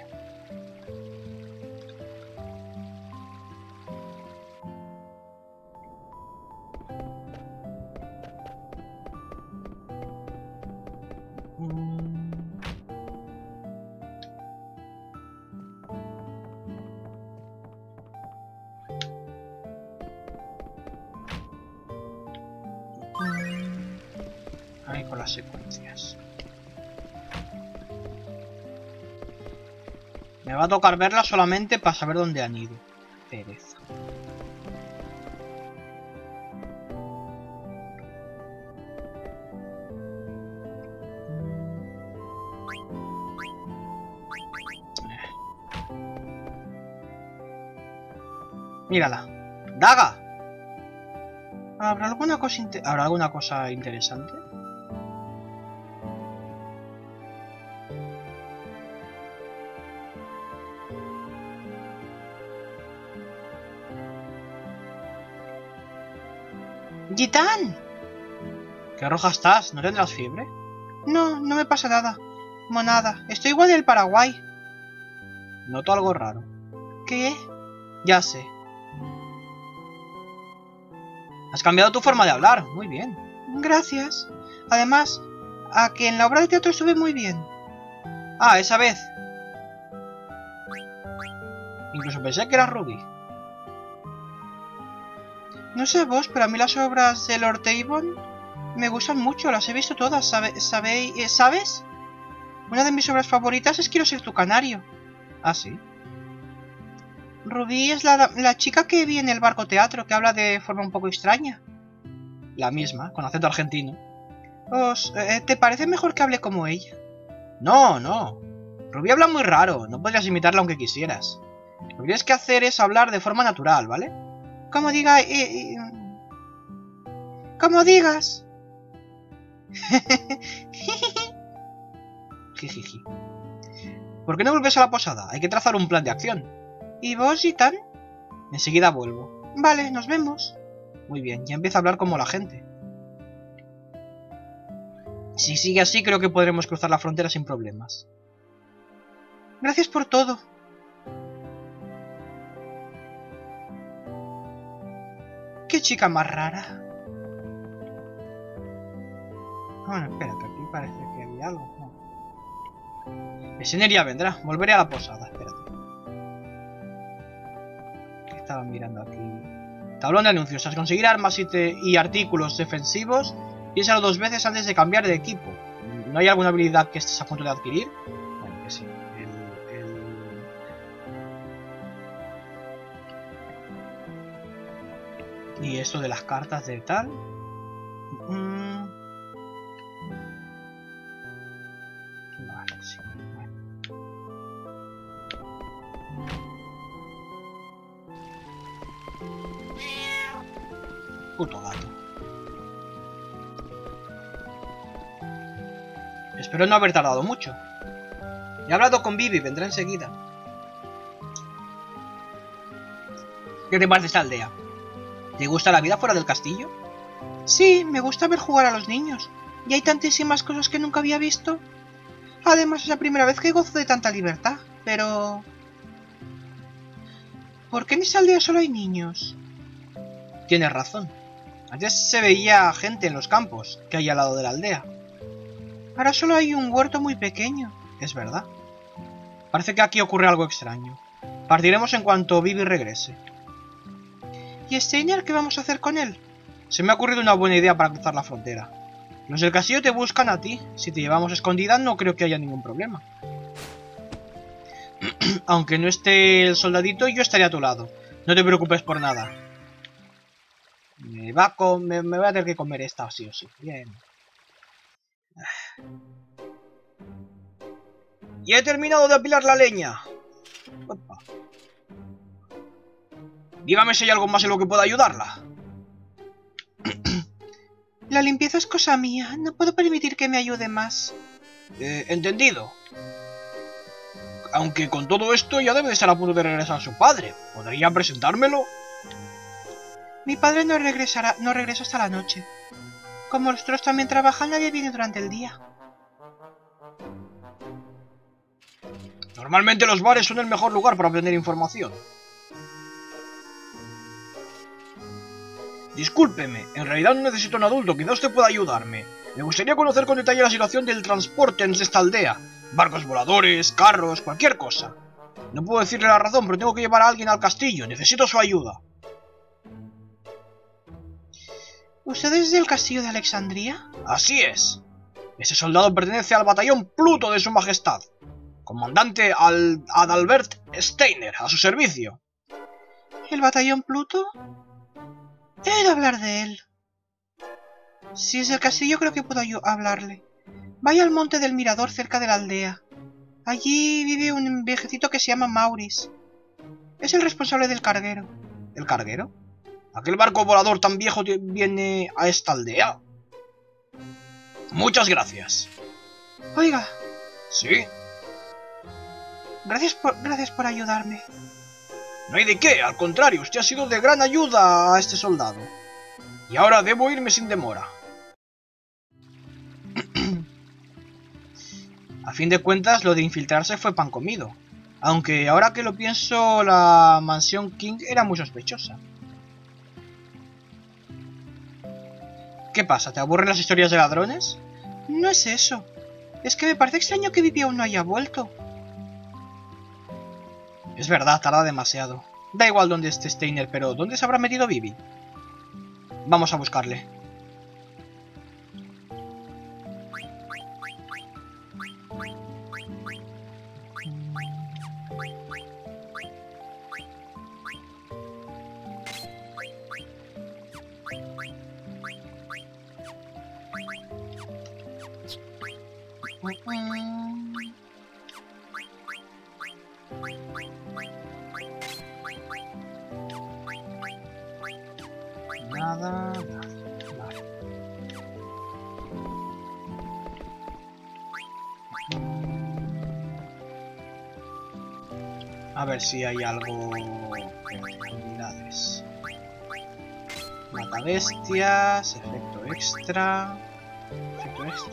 Ahí con las secuencias. Me va a tocar verla solamente para saber dónde han ido. Pereza. Mírala. ¡Daga! ¿Habrá alguna cosa interesante? ¡Gitán! ¿Qué roja estás? ¿No tendrás fiebre? No, no me pasa nada. Monada, estoy igual del Paraguay. Noto algo raro. ¿Qué? Ya sé. Has cambiado tu forma de hablar. Muy bien. Gracias. Además, a que en la obra de teatro estuve muy bien. Ah, esa vez. Incluso pensé que era Ruby. No sé vos, pero a mí las obras de Lord Avon me gustan mucho. Las he visto todas, ¿sabes? Una de mis obras favoritas es Quiero ser tu canario. Ah, sí. Rubí es la chica que vi en el barco teatro, que habla de forma un poco extraña. La misma, con acento argentino. ¿Te parece mejor que hable como ella? No, no. Rubí habla muy raro, no podrías imitarla aunque quisieras. Lo que tienes que hacer es hablar de forma natural, ¿vale? Como diga... como digas. Jijiji. ¿Por qué no vuelves a la posada? Hay que trazar un plan de acción. ¿Y vos, Gitán? Enseguida vuelvo. Vale, nos vemos. Muy bien, ya empieza a hablar como la gente. Si sigue así, creo que podremos cruzar la frontera sin problemas. Gracias por todo. Qué chica más rara. Bueno, espera, que aquí parece que había algo. No. Ese ya vendrá. Volveré a la posada. Espérate. ¿Qué estaba mirando aquí? Tablón de anuncios. Al conseguir armas y artículos defensivos, piénsalo 2 veces antes de cambiar de equipo. ¿No hay alguna habilidad que estés a punto de adquirir? Bueno, que sí. Y esto de las cartas de tal. Vale, sí. Bueno. Puto gato. Espero no haber tardado mucho. He hablado con Vivi, vendrá enseguida. ¿Qué te parece esta aldea? ¿Te gusta la vida fuera del castillo? Sí, me gusta ver jugar a los niños. Y hay tantísimas cosas que nunca había visto. Además es la primera vez que gozo de tanta libertad. Pero... ¿por qué en esa aldea solo hay niños? Tienes razón. Antes se veía gente en los campos que hay al lado de la aldea. Ahora solo hay un huerto muy pequeño. Es verdad. Parece que aquí ocurre algo extraño. Partiremos en cuanto Vivi regrese. ¿Y Steiner qué vamos a hacer con él? Se me ha ocurrido una buena idea para cruzar la frontera. Los del castillo te buscan a ti. Si te llevamos escondida no creo que haya ningún problema. Aunque no esté el soldadito, yo estaré a tu lado. No te preocupes por nada. Me voy a tener que comer esta, sí o sí. Bien. ¡Ya he terminado de apilar la leña! Opa. Dígame si hay algo más en lo que pueda ayudarla. La limpieza es cosa mía. No puedo permitir que me ayude más. Entendido. Aunque con todo esto ya debe de estar a punto de regresar a su padre. ¿Podría presentármelo? Mi padre no regresa hasta la noche. Como los otros también trabajan, nadie viene durante el día. Normalmente los bares son el mejor lugar para obtener información. Discúlpeme, en realidad no necesito un adulto, quizá usted pueda ayudarme. Me gustaría conocer con detalle la situación del transporte en esta aldea. Barcos voladores, carros, cualquier cosa. No puedo decirle la razón, pero tengo que llevar a alguien al castillo. Necesito su ayuda. ¿Usted es del castillo de Alexandría? Así es. Ese soldado pertenece al batallón Pluto de su majestad. Comandante Adalbert Steiner, a su servicio. ¿El batallón Pluto? He oído hablar de él. Si es del castillo creo que puedo hablarle. Vaya al monte del Mirador cerca de la aldea. Allí vive un viejecito que se llama Maurice. Es el responsable del carguero. ¿El carguero? ¿Aquel barco volador tan viejo viene a esta aldea? Muchas gracias. Oiga. ¿Sí? Gracias por ayudarme. No hay de qué, al contrario, usted ha sido de gran ayuda a este soldado. Y ahora debo irme sin demora. A fin de cuentas, lo de infiltrarse fue pan comido. Aunque ahora que lo pienso, la mansión King era muy sospechosa. ¿Qué pasa? ¿Te aburren las historias de ladrones? No es eso. Es que me parece extraño que Vivi aún no haya vuelto. Es verdad, tarda demasiado. Da igual dónde esté Steiner, pero ¿dónde se habrá metido Vivi? Vamos a buscarle. Nada, nada. Vale. A ver si hay algo en unidades. Mata bestias, efecto extra. Efecto extra.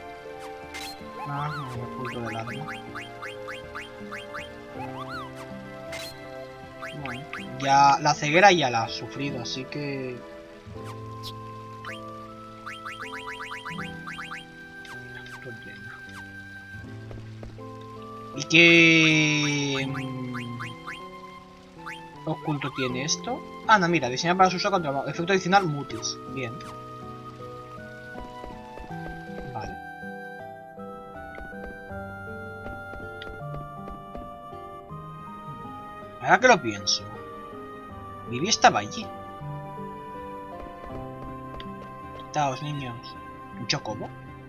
Ah, el punto del arma. Bueno, ya la ceguera ya la ha sufrido, así que... ¿Y qué oculto tiene esto? Ah, no, mira, diseñar para su uso contra efecto adicional mutis. Bien. Vale. Ahora que lo pienso, Vivi estaba allí. Quitaos, niños. ¿Un chocobo?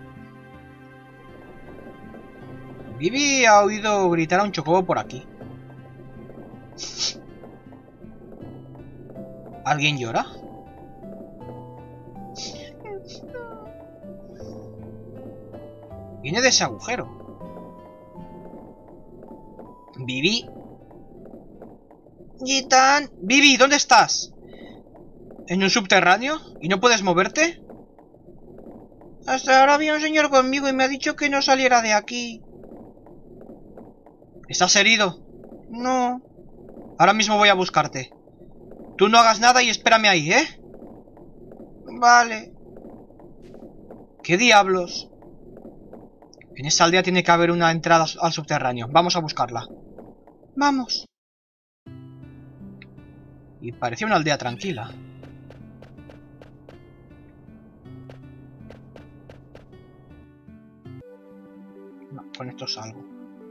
Vivi ha oído gritar a un chocobo por aquí. ¿Alguien llora? Viene de ese agujero. Vivi. Gitan. Vivi, ¿dónde estás? ¿En un subterráneo? ¿Y no puedes moverte? Hasta ahora había un señor conmigo y me ha dicho que no saliera de aquí. ¿Estás herido? No. Ahora mismo voy a buscarte. Tú no hagas nada y espérame ahí, ¿eh? Vale. ¿Qué diablos? En esa aldea tiene que haber una entrada al subterráneo. Vamos a buscarla. Vamos. Y parecía una aldea tranquila. No, con esto salgo.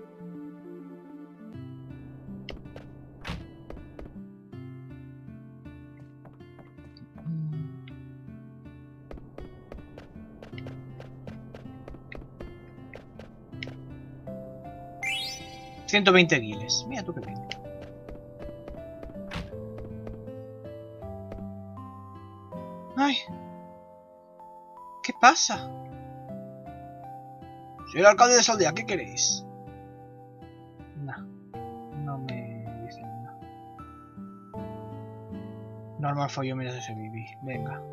$120 guiles. Mira tú qué bien. Ay. ¿Qué pasa? Soy el alcalde de esa aldea, ¿qué queréis? Nah, no me dicen nada. Normal for you, mira ese Vivi. Venga.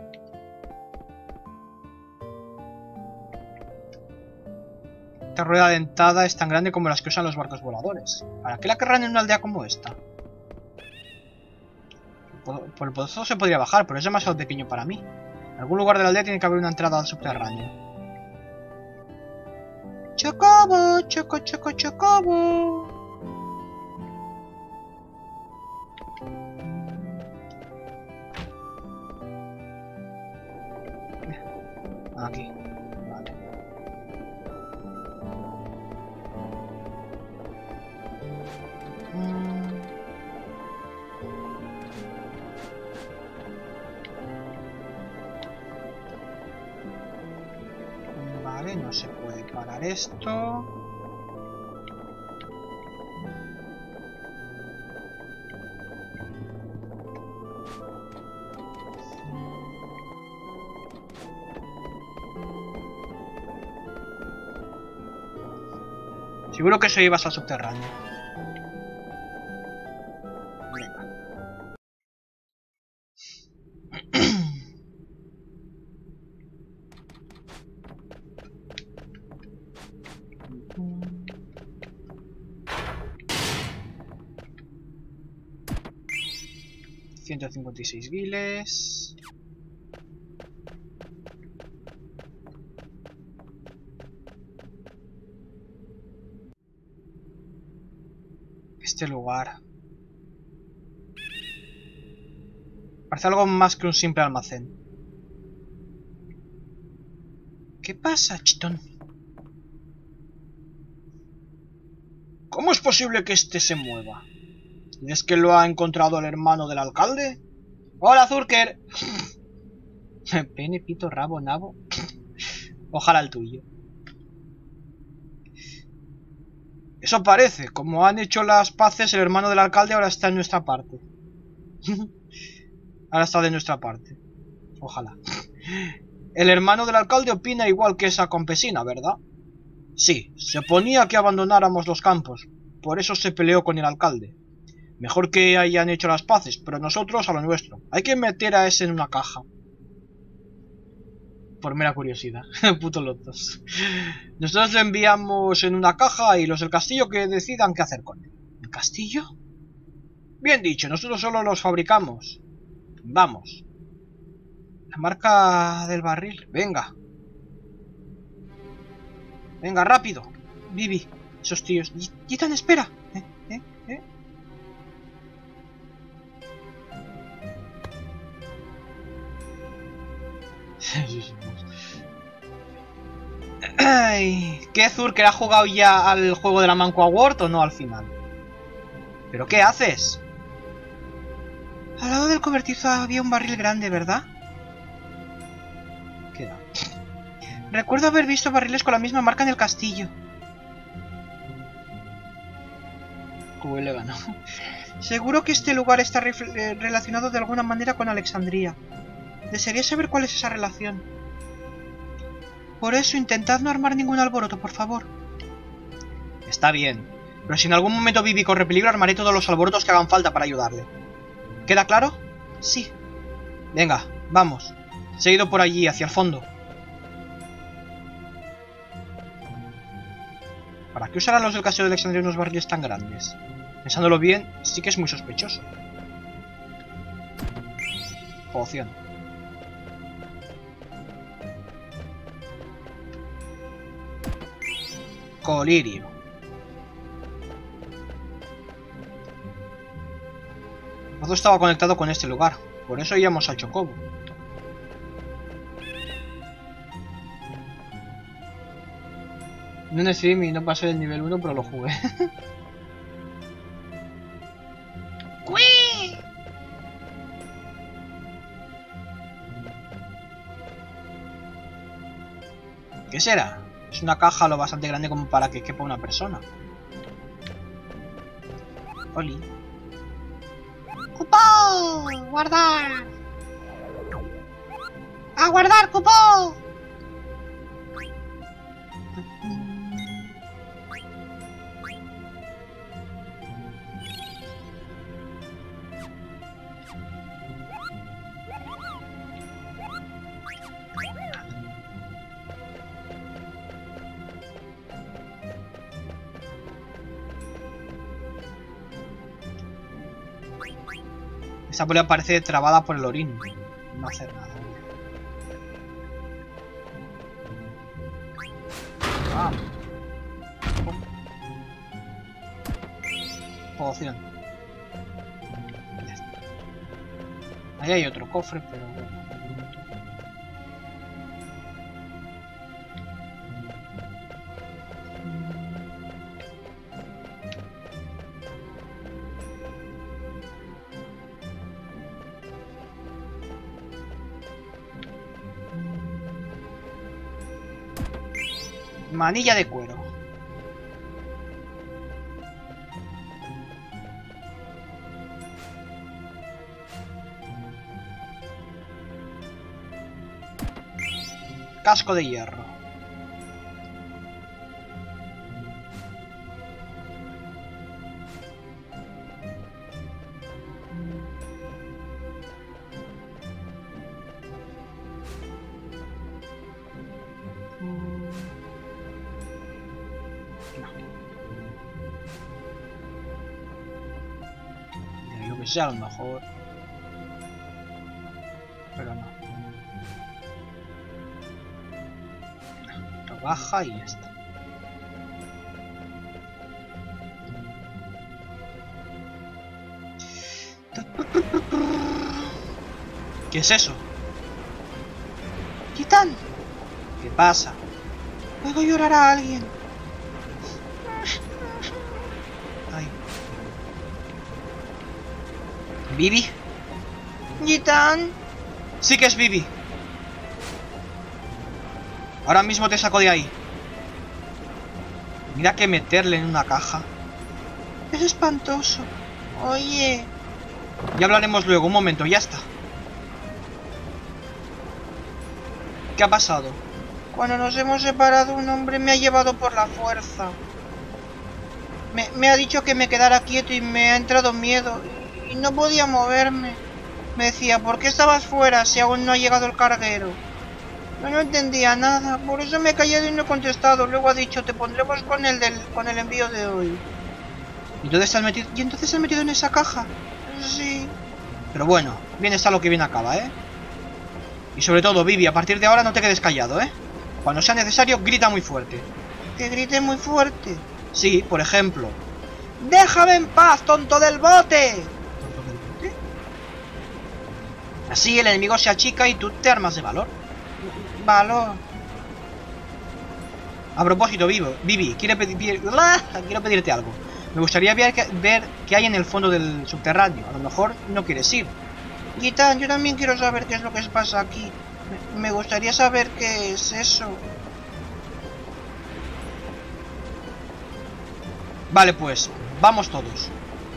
Esta rueda dentada es tan grande como las que usan los barcos voladores. ¿Para qué la querrán en una aldea como esta? Por el pozo se podría bajar, pero es demasiado pequeño para mí. En algún lugar de la aldea tiene que haber una entrada al subterráneo. ¡Chocobo! ¡Choco, choco, chocobo! Aquí. Vale. Vale, no se puede parar esto. Seguro que eso ibas al subterráneo. Venga. $156 guiles. Este lugar parece algo más que un simple almacén. ¿Qué pasa, chitón? ¿Cómo es posible que este se mueva? ¿Es que lo ha encontrado el hermano del alcalde? ¡Hola, Zurker! Pene, pito, rabo, nabo. Ojalá el tuyo. Eso parece. Como han hecho las paces, el hermano del alcalde ahora está en nuestra parte. Ahora está de nuestra parte. Ojalá. El hermano del alcalde opina igual que esa campesina, ¿verdad? Sí, se oponía a que abandonáramos los campos. Por eso se peleó con el alcalde. Mejor que hayan hecho las paces, pero nosotros a lo nuestro. Hay que meter a ese en una caja. Por mera curiosidad. Putos lotos. Nosotros lo enviamos en una caja y los del castillo que decidan qué hacer con él. ¿El castillo? Bien dicho, nosotros solo los fabricamos. Vamos. La marca del barril. Venga. Venga, rápido. Vivi. Esos tíos. Gitan, espera. Ay, ¿qué Zurker ha jugado ya al juego de la Manco Award o no al final? ¿Pero qué haces? Al lado del cobertizo había un barril grande, ¿verdad? ¿Qué da? Recuerdo haber visto barriles con la misma marca en el castillo. QL ganó. Seguro que este lugar está relacionado de alguna manera con Alexandría. Desearía saber cuál es esa relación. Por eso, intentad no armar ningún alboroto, por favor. Está bien. Pero si en algún momento Vivi corre peligro, armaré todos los alborotos que hagan falta para ayudarle. ¿Queda claro? Sí. Venga, vamos. Se ha ido por allí, hacia el fondo. ¿Para qué usarán los del castillo de Alexandria unos barriles tan grandes? Pensándolo bien, sí que es muy sospechoso. Poción. Colirio. Todo estaba conectado con este lugar, por eso íbamos al Chocobo. No en stream y no pasé del nivel 1, pero lo jugué. ¿Qué será? Es una caja lo bastante grande como para que quepa una persona. Oli. ¡Cupón! ¡Guardar! ¡A guardar, cupón! Esa pelea parece trabada por el orín. No hacer nada. Ah. Poción. Ya está. Ahí hay otro cofre, pero bueno. Manilla de cuero. Casco de hierro. Yo que sé, a lo mejor. Pero no. Lo baja y ya está. ¿Qué es eso? ¡Titán! ¿Qué pasa? Puedo llorar a alguien. Ay. ¿Vivi? ¿Gitán? Sí que es Vivi. Ahora mismo te saco de ahí. Mira que meterle en una caja. Es espantoso. Oye. Ya hablaremos luego, un momento, ya está. ¿Qué ha pasado? Cuando nos hemos separado, un hombre me ha llevado por la fuerza. Me ha dicho que me quedara quieto y me ha entrado miedo. Y no podía moverme. Me decía, ¿por qué estabas fuera si aún no ha llegado el carguero? Yo no entendía nada, por eso me he callado y no he contestado. Luego ha dicho, te pondremos con el envío de hoy. ¿Y entonces te has metido en esa caja? Sí. Pero bueno, bien está lo que bien acaba, ¿eh? Y sobre todo, Vivi, a partir de ahora no te quedes callado, ¿eh? Cuando sea necesario, grita muy fuerte. ¿Que grite muy fuerte? Sí, por ejemplo. ¡Déjame en paz, tonto del bote! ¿Tonto del bote? Así el enemigo se achica y tú te armas de valor. Valor. A propósito, Vivi, quiero pedirte algo. Me gustaría ver qué hay en el fondo del subterráneo. A lo mejor no quieres ir. Gitán, yo también quiero saber qué es lo que pasa aquí. Me gustaría saber qué es eso. Vale, pues, vamos todos.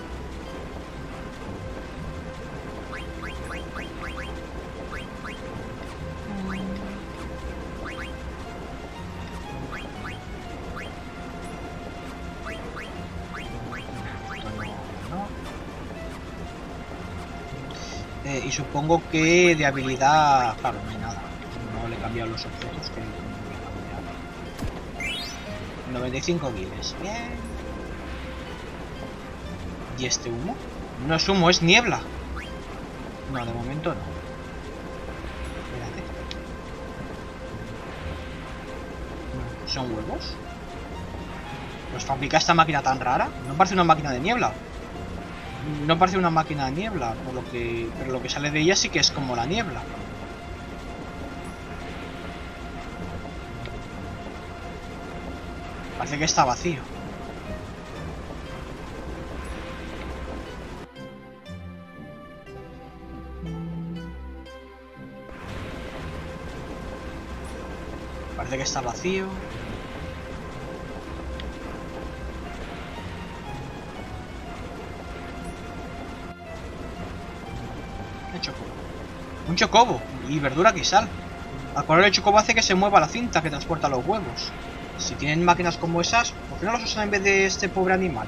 Y supongo que de habilidad... Claro, no hay nada. No le he cambiado los objetos que no voy a cambiar. 95 guiles. Bien. ¿Y este humo? No es humo, es niebla. No, de momento no. Espérate. No, ¿son huevos? ¿Los fabrica esta máquina tan rara? No parece una máquina de niebla. No parece una máquina de niebla, pero lo que sale de ella sí que es como la niebla. Parece que está vacío. Parece que está vacío. Un chocobo y verdura y sal. Al correr el chocobo hace que se mueva la cinta que transporta los huevos. Si tienen máquinas como esas, ¿por qué no los usan en vez de este pobre animal?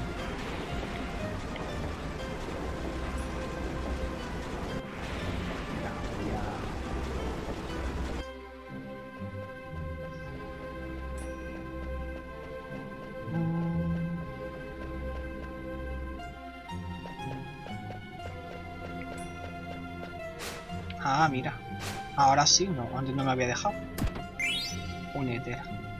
Ah, mira. Ahora sí, no, antes no me había dejado. Un éter.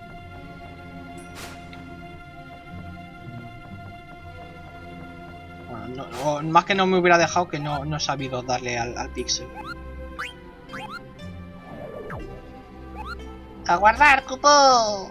Bueno, no, más que no me hubiera dejado que no he sabido darle al píxel. ¡Aguardar, cupo!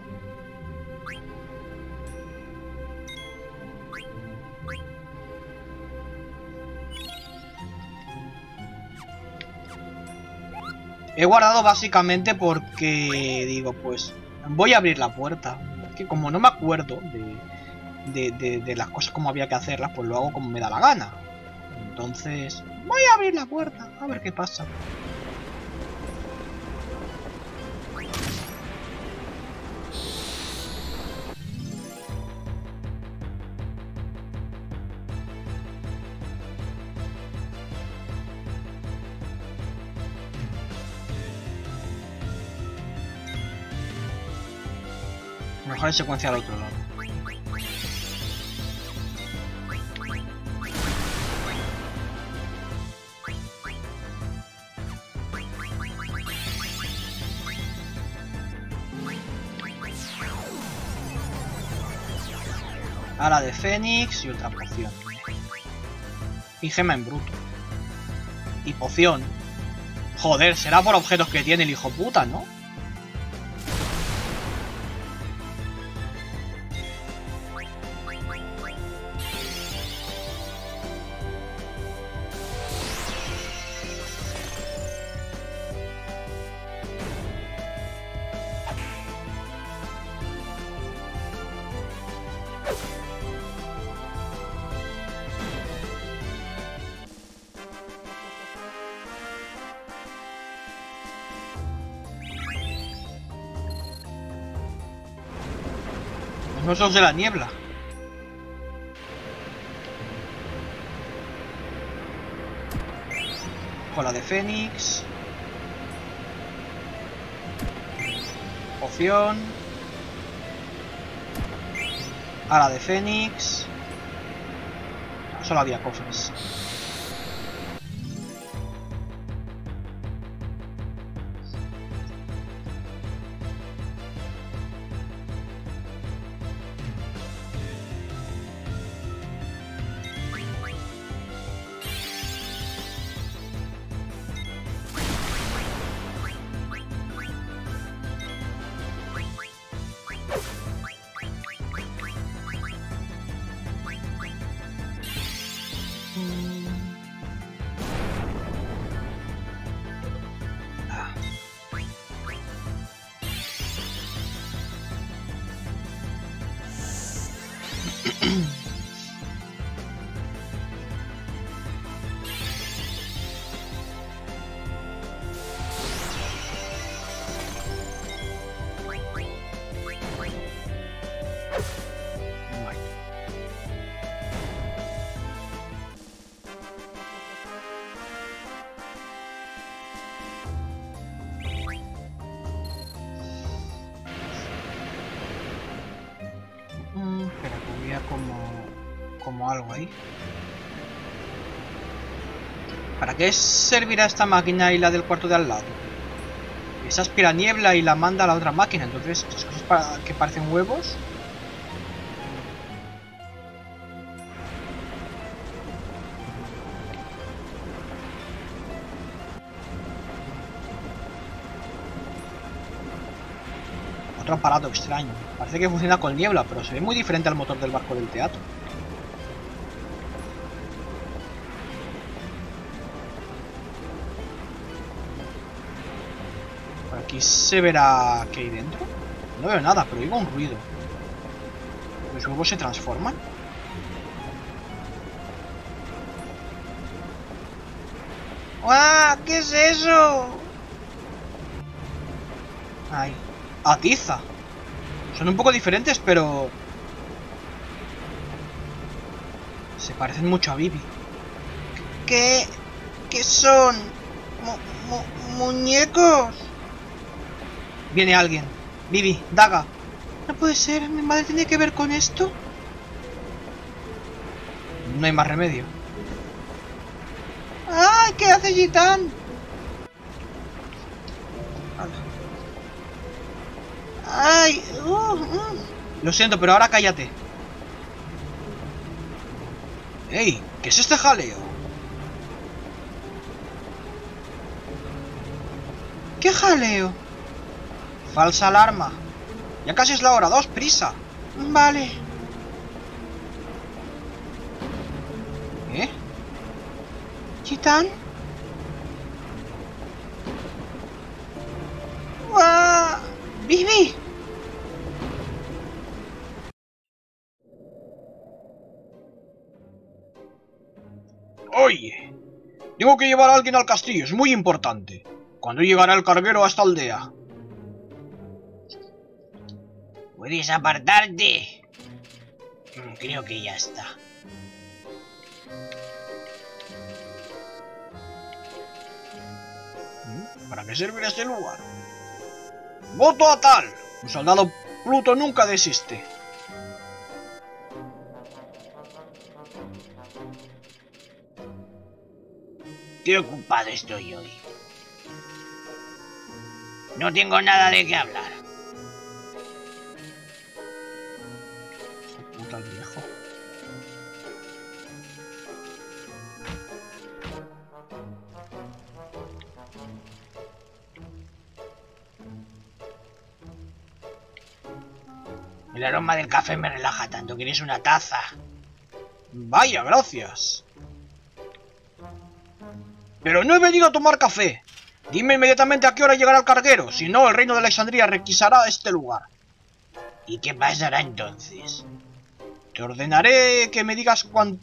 He guardado básicamente porque digo, pues voy a abrir la puerta. Que como no me acuerdo de las cosas como había que hacerlas, pues lo hago como me da la gana. Entonces, voy a abrir la puerta, a ver qué pasa. Mejor en secuencia al otro lado. Ala de Fénix y otra poción. Y gema en bruto. Y poción. Joder, será por objetos que tiene el hijo puta, ¿no? Monstruos de la niebla. Cola de Fénix. Poción. Ala de Fénix. Solo había cofres. Espera, que había como algo ahí. ¿Para qué servirá esta máquina y la del cuarto de al lado? Esa aspira niebla y la manda a la otra máquina. Entonces, ¿estas cosas que parecen huevos? Otro aparato extraño. Parece que funciona con niebla, pero se ve muy diferente al motor del barco del teatro. Por aquí se verá qué hay dentro. No veo nada, pero oigo un ruido. ¿Los huevos se transforman? ¡Ah! ¿Qué es eso? Ay. ¡Atiza! Son un poco diferentes, pero... se parecen mucho a Vivi. ¿Qué son? ¿Muñecos? Viene alguien. Vivi, daga. No puede ser, ¿mi madre tiene que ver con esto? No hay más remedio. ¡Ay! ¿Qué hace Gitán? ¡Ay! Lo siento, pero ahora cállate. ¡Ey! ¿Qué es este jaleo? ¿Qué jaleo? Falsa alarma. Ya casi es la hora, daos prisa. Vale. ¿Eh? ¿Gitán? ¡Guau! ¡Vivi! Oye, tengo que llevar a alguien al castillo, es muy importante. ¿Cuándo llegará el carguero a esta aldea? ¿Puedes apartarte? Creo que ya está. ¿Para qué servirá este lugar? ¡Voto a tal! Un soldado Pluto nunca desiste. Qué ocupado estoy hoy. No tengo nada de qué hablar. Puta el viejo. El aroma del café me relaja tanto. ¿Quieres una taza? Vaya, gracias. Pero no he venido a tomar café. Dime inmediatamente a qué hora llegará el carguero. Si no, el reino de Alexandría requisará este lugar. ¿Y qué pasará entonces? Te ordenaré que me digas cuándo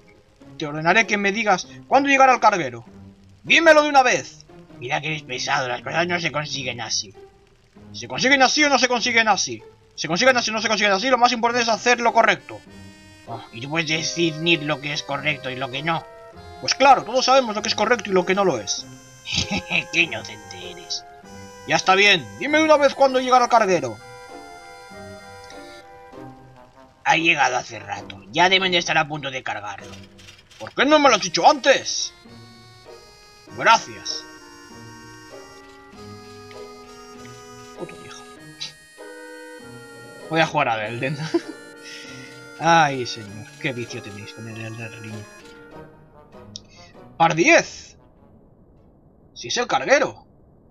llegará el carguero. Dímelo de una vez. Mira que eres pesado, las cosas no se consiguen así. ¿Se consiguen así o no se consiguen así? Se consiguen así o no se consiguen así, lo más importante es hacer lo correcto. Oh, y tú puedes definir lo que es correcto y lo que no. Pues claro, todos sabemos lo que es correcto y lo que no lo es. Qué inocente eres. Ya está bien, dime de una vez cuándo llegará el carguero. Ha llegado hace rato, ya deben de estar a punto de cargarlo. ¿Por qué no me lo has dicho antes? Gracias. Puto viejo. Voy a jugar a Elden. Ay, señor, qué vicio tenéis con el Elden Ring. ¡Par 10! Si es el carguero.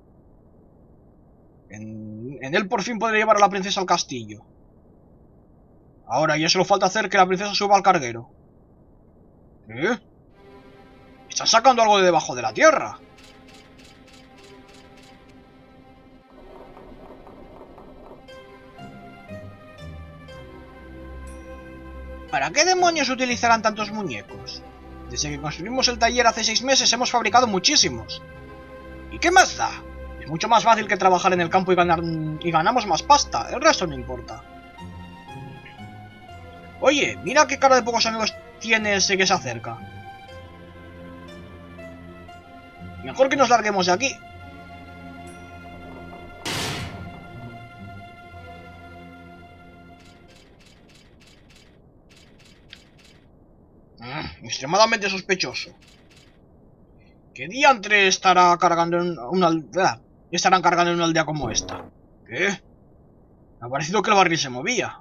En él por fin podré llevar a la princesa al castillo. Ahora ya solo falta hacer que la princesa suba al carguero. ¿Qué? ¿Están sacando algo de debajo de la tierra? ¿Para qué demonios utilizarán tantos muñecos? Desde que construimos el taller hace 6 meses hemos fabricado muchísimos. ¿Y qué más da? Es mucho más fácil que trabajar en el campo y ganamos más pasta. El resto no importa. Oye, mira qué cara de pocos amigos tiene ese que se acerca. Mejor que nos larguemos de aquí. Extremadamente sospechoso. ¿Qué diantre estará cargando en una aldea? Estarán cargando en una aldea como esta. ¿Qué? Me ha parecido que el barril se movía.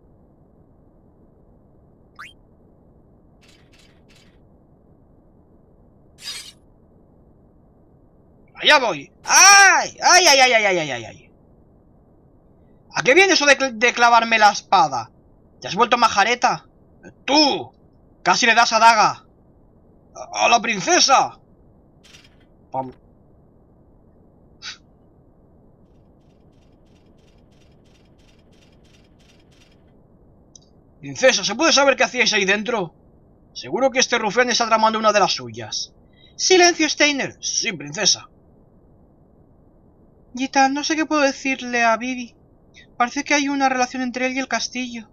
¡Allá voy! ¡Ay! ¡Ay, ay, ay, ay, ay, ay, ay! ¿A qué viene eso de clavarme la espada? ¿Te has vuelto majareta? ¡Tú! ¡Casi le das a daga! ¡A la princesa! Pam. Princesa, ¿se puede saber qué hacíais ahí dentro? Seguro que este rufián está tramando una de las suyas. ¡Silencio, Steiner! Sí, princesa. Gita, no sé qué puedo decirle a Vivi. Parece que hay una relación entre él y el castillo.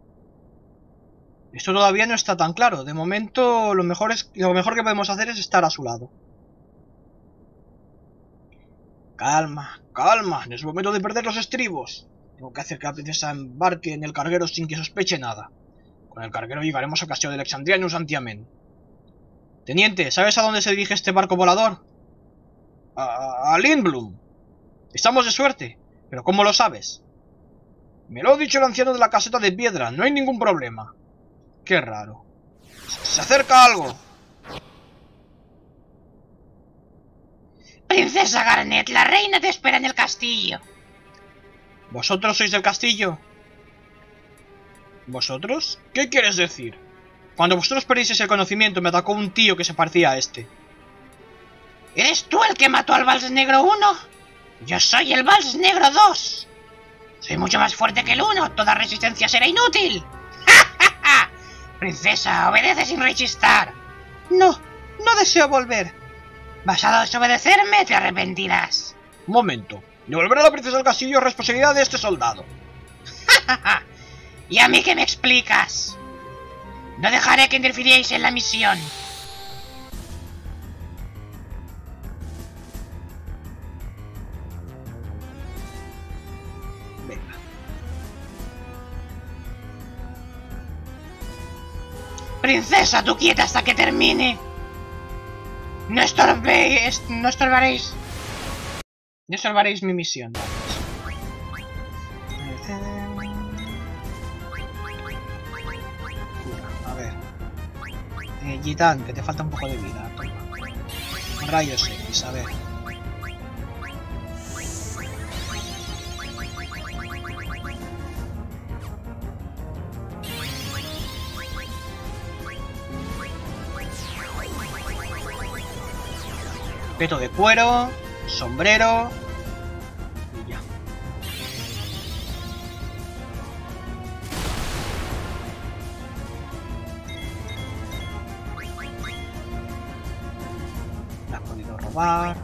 Esto todavía no está tan claro. De momento, lo mejor que podemos hacer es estar a su lado. Calma, calma. No es momento de perder los estribos. Tengo que hacer que la princesa embarque en el carguero sin que sospeche nada. Con el carguero llegaremos al castillo de Alexandria en un santiamén. Teniente, ¿sabes a dónde se dirige este barco volador? A Lindblum. Estamos de suerte. ¿Pero cómo lo sabes? Me lo ha dicho el anciano de la caseta de piedra. No hay ningún problema. Qué raro. ¡Se acerca algo! Princesa Garnet, la reina te espera en el castillo. ¿Vosotros sois del castillo? ¿Vosotros? ¿Qué quieres decir? Cuando vosotros perdisteis el conocimiento me atacó un tío que se parecía a este. ¿Eres tú el que mató al Vals Negro 1? Yo soy el Vals Negro 2. Soy mucho más fuerte que el 1. Toda resistencia será inútil. ¡Ja! Princesa, obedece sin rechistar. No, no deseo volver. Vas a desobedecerme, te arrepentirás. Un momento. Devolver a la princesa al castillo es responsabilidad de este soldado. ¿Y a mí qué me explicas? No dejaré que interfiríais en la misión. Venga. Princesa, tú quieta hasta que termine. No estorbaréis mi misión. A ver. Gitán, que te falta un poco de vida. Toma. Rayos X, a ver. Peto de cuero, sombrero y ya. Me has podido robar.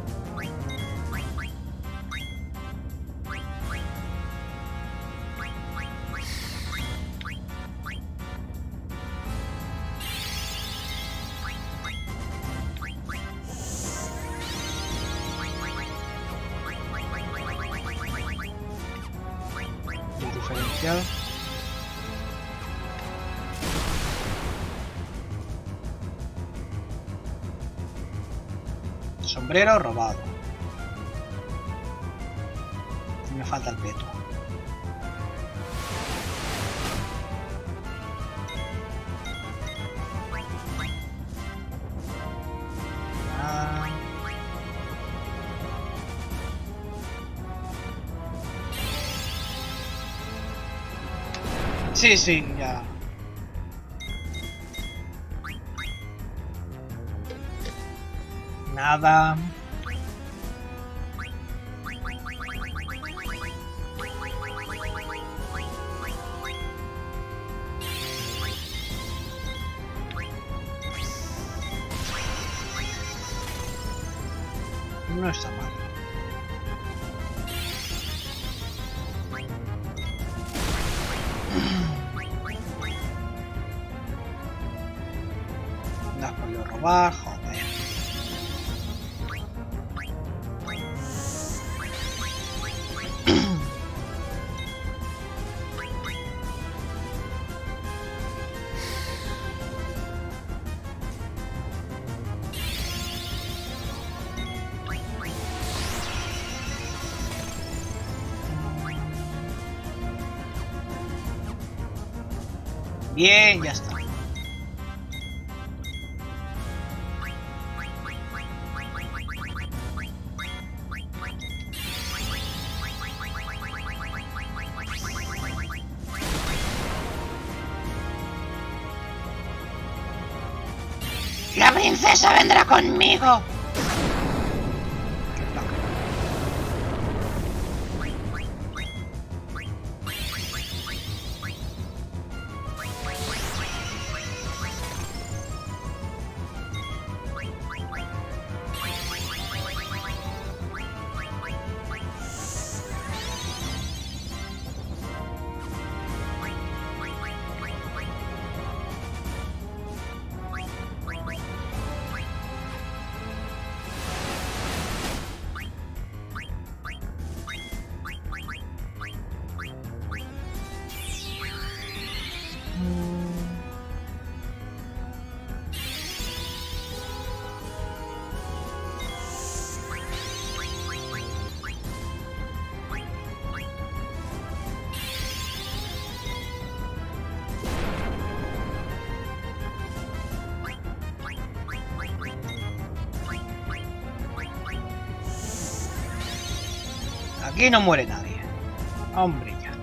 especial. Sombrero robado. Me falta el peto. Sí, sí, ya. Nada. No está mal. No has podido robar, joder. Bien, ya está. La princesa vendrá conmigo. Aquí no muere nadie. Hombre, ya.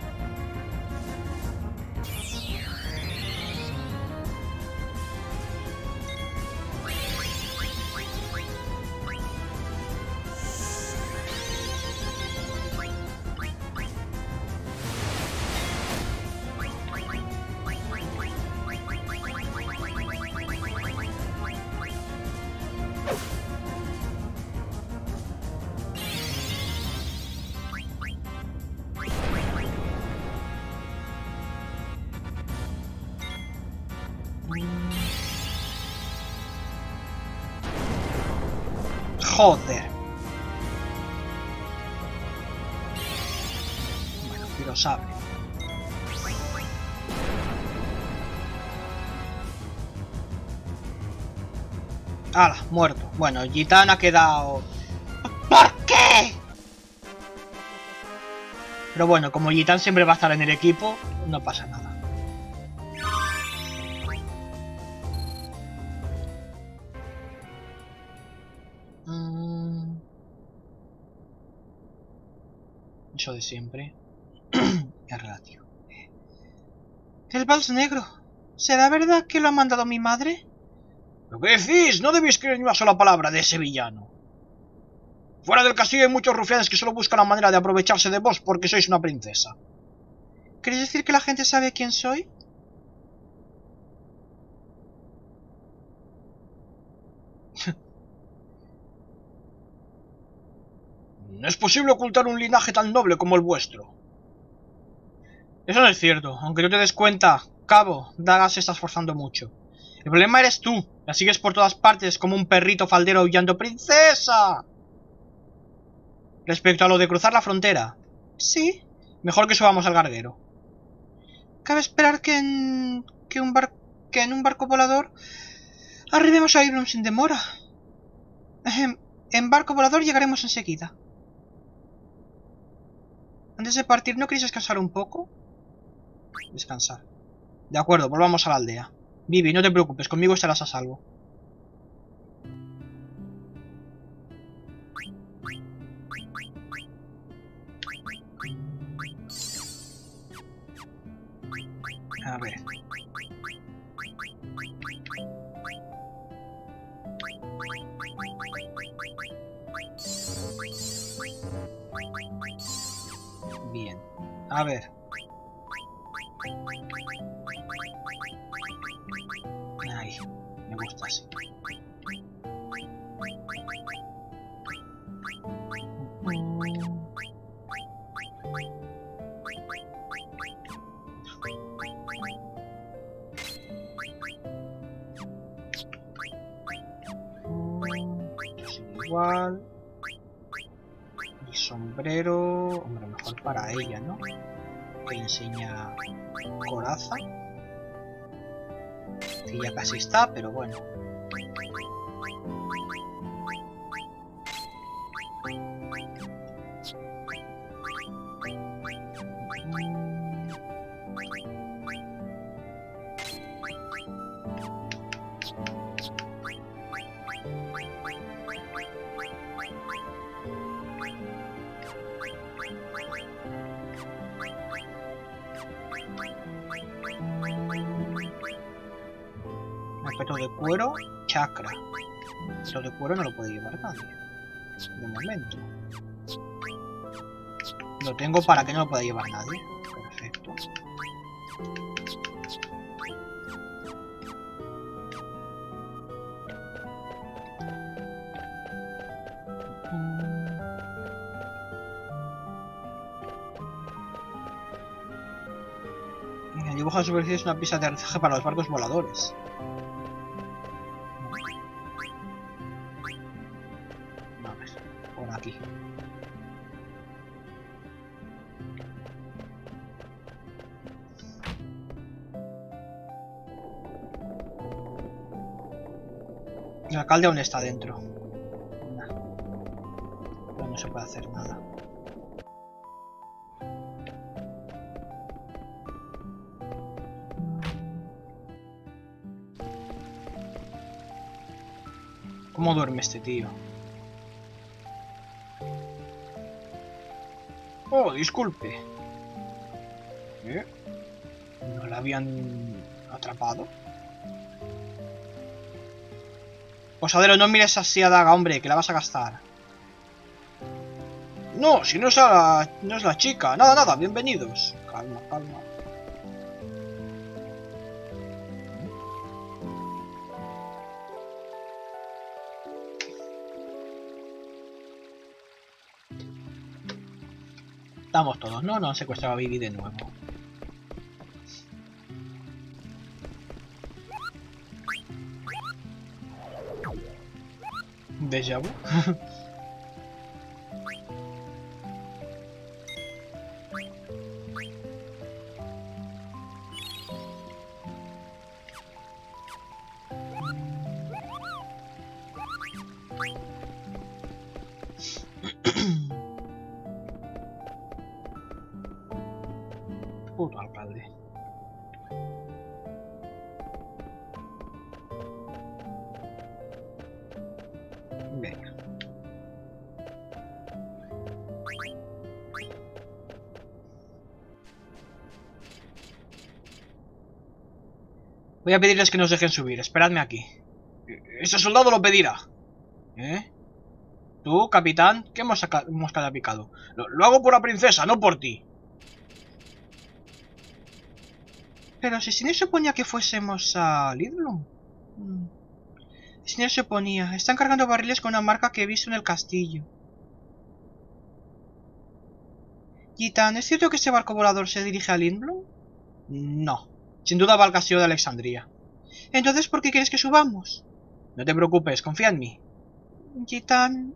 Joder. Bueno, pero sabe. ¡Hala! Muerto. Bueno, Gitán ha quedado... ¿Por qué? Pero bueno, como Gitán siempre va a estar en el equipo, no pasa nada. Eso de siempre. Es relativo. El vals negro. ¿Será verdad que lo ha mandado mi madre? ¿Lo que decís? No debéis creer ni una sola palabra de ese villano. Fuera del castillo hay muchos rufianes que solo buscan la manera de aprovecharse de vos porque sois una princesa. ¿Queréis decir que la gente sabe quién soy? No es posible ocultar un linaje tan noble como el vuestro. Eso no es cierto. Aunque no te des cuenta, Cabo, Daga se está esforzando mucho. El problema eres tú. La sigues por todas partes como un perrito faldero aullando ¡Princesa! Respecto a lo de cruzar la frontera. Sí. Mejor que subamos al garguero. Cabe esperar que en un barco volador arribemos a Irblum sin demora. En barco volador llegaremos enseguida. Antes de partir, ¿no queréis descansar un poco? Descansar. De acuerdo, volvamos a la aldea. Vivi, no te preocupes, conmigo estarás a salvo. A ver. Bien. A ver. Ay, me gusta así. Igual. Y sombrero. Hombre, mejor para ella, ¿no? Que enseña coraza. Que ya casi está, pero bueno. Objeto de cuero, chakra. Objeto de cuero no lo puede llevar nadie. De momento. Lo tengo para que no lo pueda llevar nadie. Perfecto. El dibujo de superficie es una pista de aterrizaje para los barcos voladores. A ver, por aquí. El alcalde aún está dentro. Pero no se puede hacer nada. ¿Cómo duerme este tío? Oh, disculpe. ¿No la habían atrapado? Posadero, no mires así a Daga, hombre, que la vas a gastar. No, si no es la chica. Nada, nada, bienvenidos. Calma, calma. Estamos todos, ¿no? No han secuestrado a Vivi de nuevo. Déjà vu. Puto alcalde. Venga. Voy a pedirles que nos dejen subir. Esperadme aquí. Ese soldado lo pedirá. ¿Eh? ¿Tú, capitán? ¿Qué mosca te ha picado? Lo hago por la princesa, no por ti. Pero si Sinner se oponía que fuésemos a Lidlum. Sinner se oponía. Están cargando barriles con una marca que he visto en el castillo. Gitan, ¿es cierto que ese barco volador se dirige a Lindblom? No. Sin duda va al castillo de Alexandría. Entonces, ¿por qué quieres que subamos? No te preocupes, confía en mí. Gitan...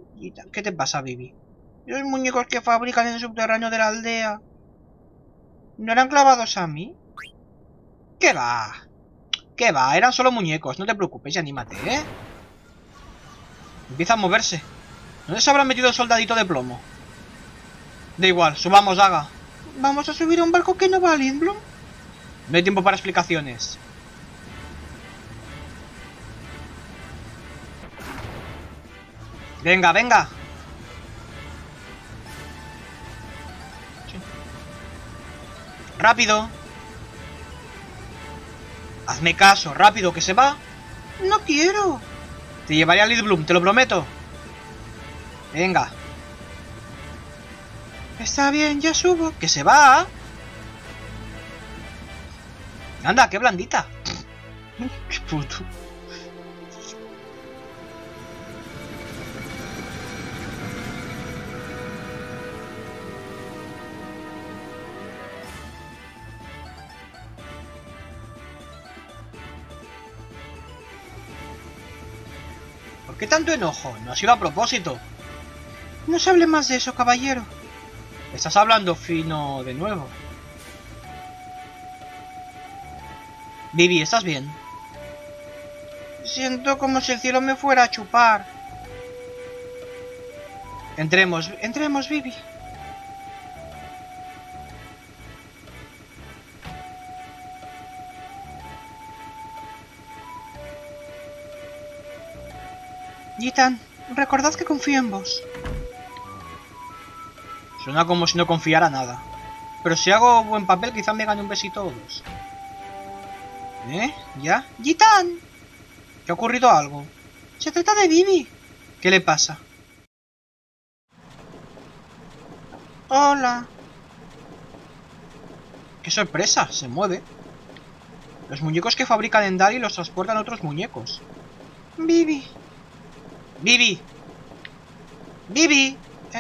¿Qué te pasa, Vivi? Los muñecos que fabrican en el subterráneo de la aldea. ¿No eran clavados a mí? ¿Qué va? ¿Qué va? Eran solo muñecos, no te preocupes y anímate, ¿eh? Empieza a moverse. ¿Dónde se habrá metido el soldadito de plomo? Da igual, subamos, Daga. ¿Vamos a subir a un barco que no va a Lindblum? No hay tiempo para explicaciones. Venga, venga. Sí. Rápido. Hazme caso, rápido, que se va. No quiero. Te llevaré a Lindblum, te lo prometo. Venga. Está bien, ya subo. Que se va. Anda, qué blandita. Qué puto. ¿Por qué tanto enojo? No ha sido a propósito. No se hable más de eso, caballero. Estás hablando fino de nuevo. Vivi, ¿estás bien? Siento como si el cielo me fuera a chupar. Entremos, entremos, Vivi. Gitan, recordad que confío en vos. Suena como si no confiara nada. Pero si hago buen papel, quizá me gane un besito o dos. ¿Eh? ¿Ya? ¡Gitan! ¿Qué ha ocurrido algo? Se trata de Vivi. ¿Qué le pasa? Hola. ¡Qué sorpresa! Se mueve. Los muñecos que fabrican en Dali los transportan otros muñecos. Vivi. Vivi. Vivi.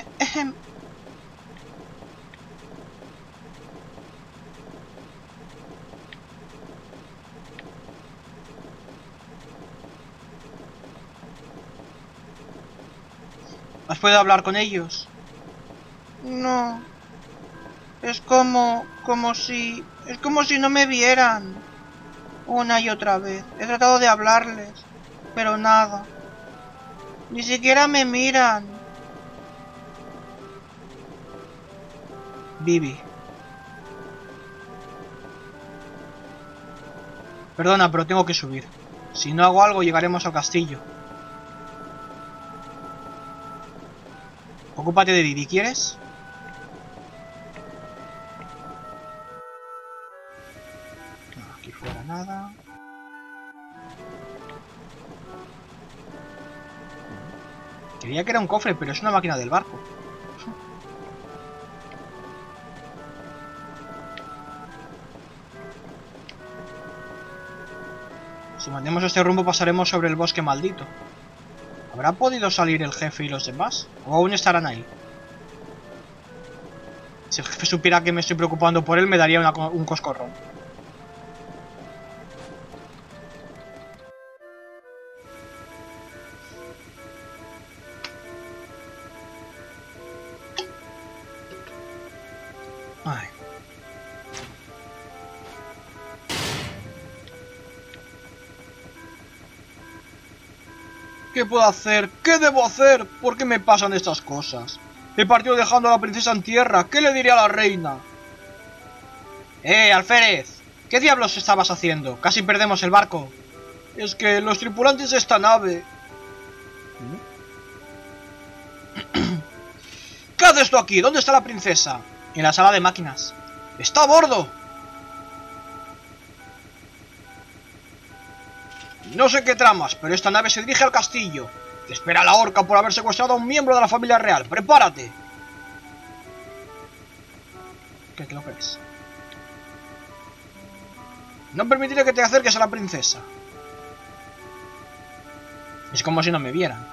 ¿Has podido hablar con ellos? No. Es como si no me vieran. Una y otra vez. He tratado de hablarles, pero nada. Ni siquiera me miran. Vivi. Perdona, pero tengo que subir. Si no hago algo, llegaremos al castillo. Ocúpate de Vivi, ¿quieres? No, aquí fuera nada. Creía que era un cofre, pero es una máquina del barco. Si mandemos este rumbo pasaremos sobre el bosque maldito. ¿Habrá podido salir el jefe y los demás? ¿O aún estarán ahí? Si el jefe supiera que me estoy preocupando por él, me daría un coscorrón. Ay. ¿Qué puedo hacer? ¿Qué debo hacer? ¿Por qué me pasan estas cosas? He partido dejando a la princesa en tierra. ¿Qué le diré a la reina? Alférez. ¿Qué diablos estabas haciendo? Casi perdemos el barco. Es que los tripulantes de esta nave... ¿Qué haces tú aquí? ¿Dónde está la princesa? En la sala de máquinas. ¡Está a bordo! No sé qué tramas, pero esta nave se dirige al castillo. Te espera la horca por haber secuestrado a un miembro de la familia real. ¡Prepárate! ¿Qué te lo crees? No permitiré que te acerques a la princesa. Es como si no me vieran.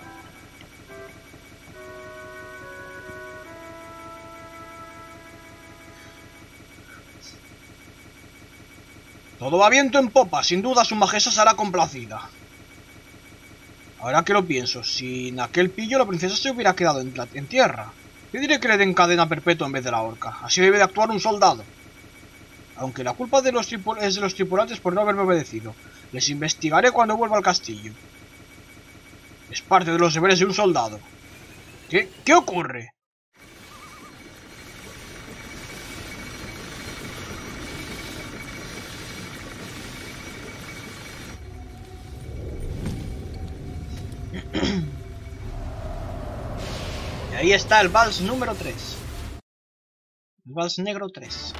Todo va viento en popa, sin duda su majestad será complacida. Ahora que lo pienso, si en aquel pillo la princesa se hubiera quedado en tierra, le diré que le den cadena perpetua en vez de la horca. Así debe de actuar un soldado. Aunque la culpa es de los tripulantes por no haberme obedecido. Les investigaré cuando vuelva al castillo. Es parte de los deberes de un soldado. ¿Qué ocurre? Y ahí está el vals número 3. El vals negro 3.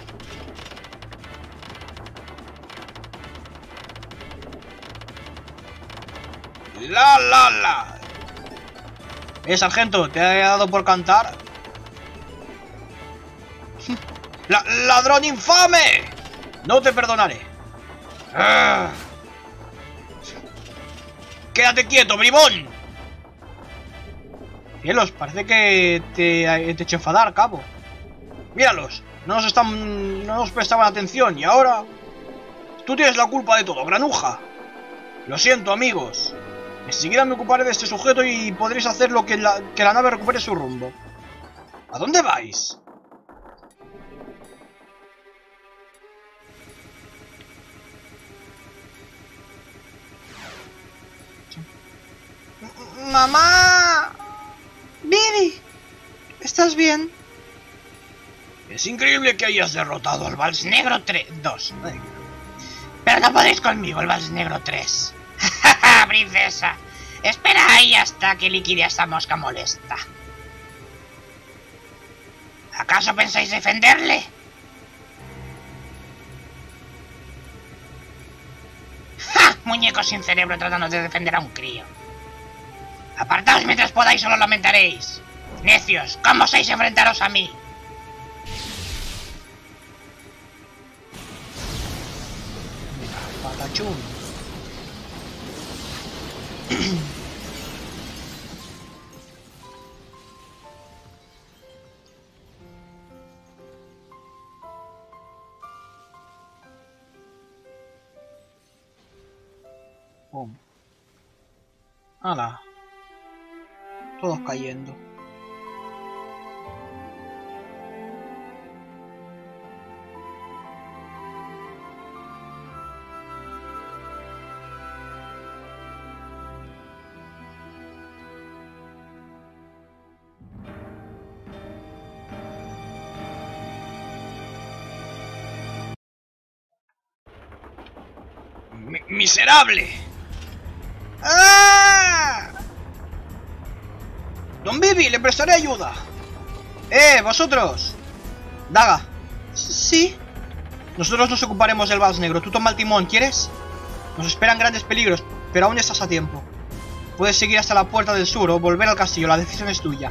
¡La! Sargento, ¿te ha dado por cantar? ¡Ladrón infame! No te perdonaré. ¡Quédate quieto, bribón! Cielos, parece que te he hecho enfadar, cabo. Míralos, no nos prestaban atención y ahora... Tú tienes la culpa de todo, granuja. Lo siento, amigos. Enseguida me ocuparé de este sujeto y podréis hacer lo que la nave recupere su rumbo. ¿A dónde vais? ¡Mamá! ¡Vivi! ¿Estás bien? Es increíble que hayas derrotado al Vals Negro 2. Pero no podéis conmigo, el Vals Negro 3. Princesa, espera ahí hasta que liquide a esta mosca molesta. ¿Acaso pensáis defenderle? ¡Ja! Muñecos sin cerebro tratando de defender a un crío. Apartaos mientras podáis o lo lamentaréis. Necios, ¿cómo osáis enfrentaros a mí? Patachún. Pum. ¡Hala! Todos cayendo. ¡Miserable! ¡Ah! Don Vivi, le prestaré ayuda. Vosotros. Daga. Sí. Nosotros nos ocuparemos del Vals Negro. Tú toma el timón, ¿quieres? Nos esperan grandes peligros, pero aún estás a tiempo. Puedes seguir hasta la puerta del sur o volver al castillo. La decisión es tuya.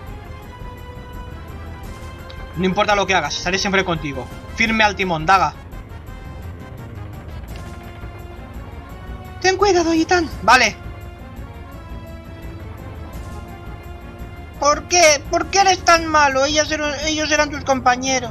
No importa lo que hagas, estaré siempre contigo. Firme al timón, Daga. Ten cuidado, Yitan. Vale. ¿Por qué? ¿Por qué eres tan malo? Ellos eran tus compañeros.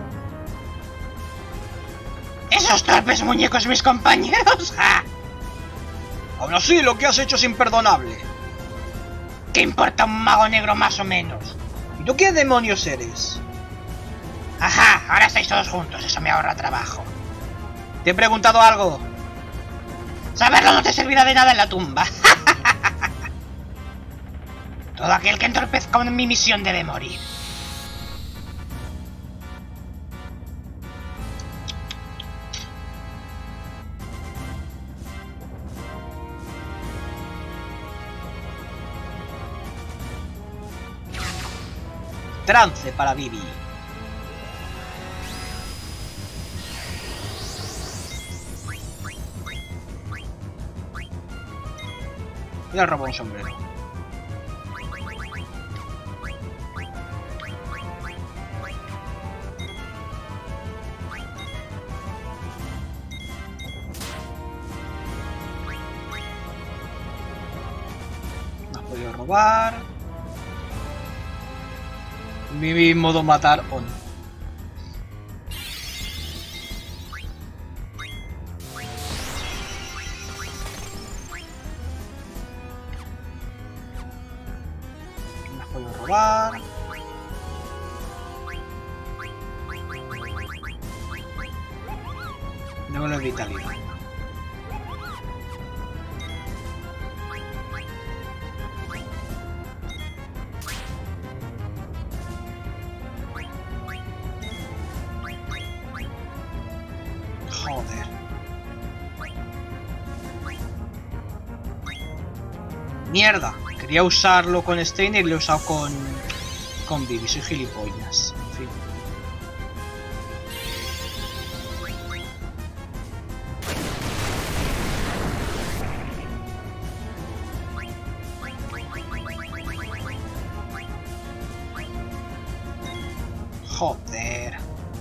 ¿Esos torpes muñecos mis compañeros? ¡Ja! Aún así, lo que has hecho es imperdonable. ¿Qué importa un mago negro más o menos? ¿Y tú qué demonios eres? Ajá, ahora estáis todos juntos, eso me ahorra trabajo. Te he preguntado algo. Saberlo no te servirá de nada en la tumba. Todo aquel que entorpezca mi misión debe morir. Trance para Vivi. Y le robo un sombrero. Me has podido robar. Vivi en modo matar on. Me has podido robar. Luego lo vitalidad. Joder. Mierda. Quería usarlo con Steiner y lo he usado con Vivi. Soy gilipollas. En fin. Joder.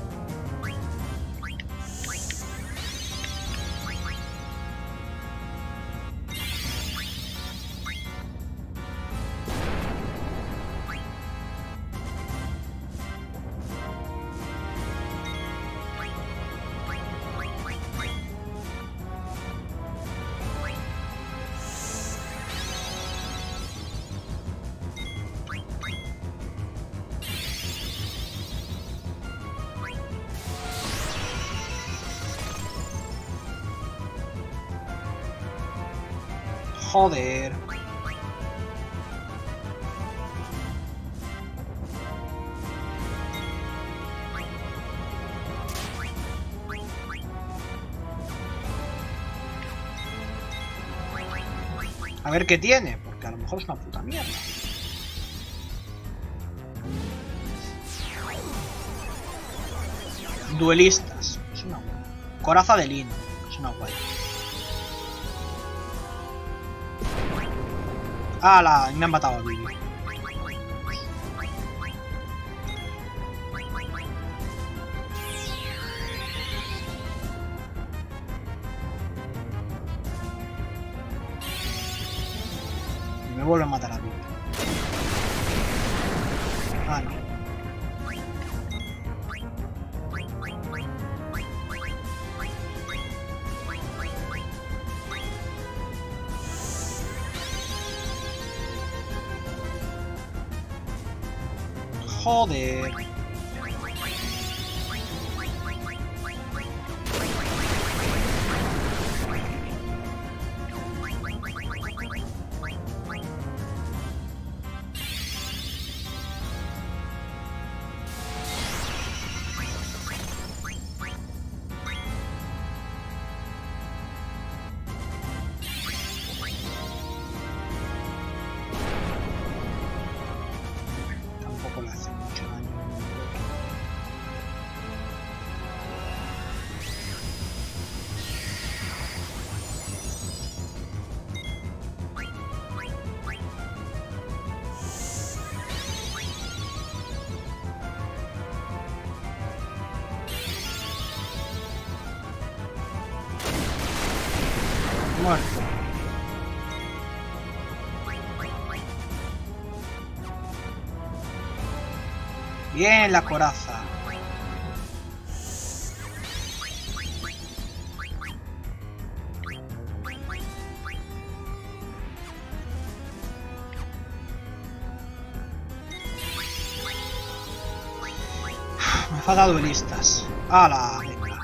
Joder. A ver qué tiene, porque a lo mejor es una puta mierda. Duelistas. Es una buena. Coraza de lino. Es una guay. ¡Hala! Me han matado a Vivi. Y me vuelven a matar a Vivi. Ah, no. Joder. Tampoco le hace mucho daño. Muerto. Bien, la coraza. Me falta duelistas. ¡Hala! Venga.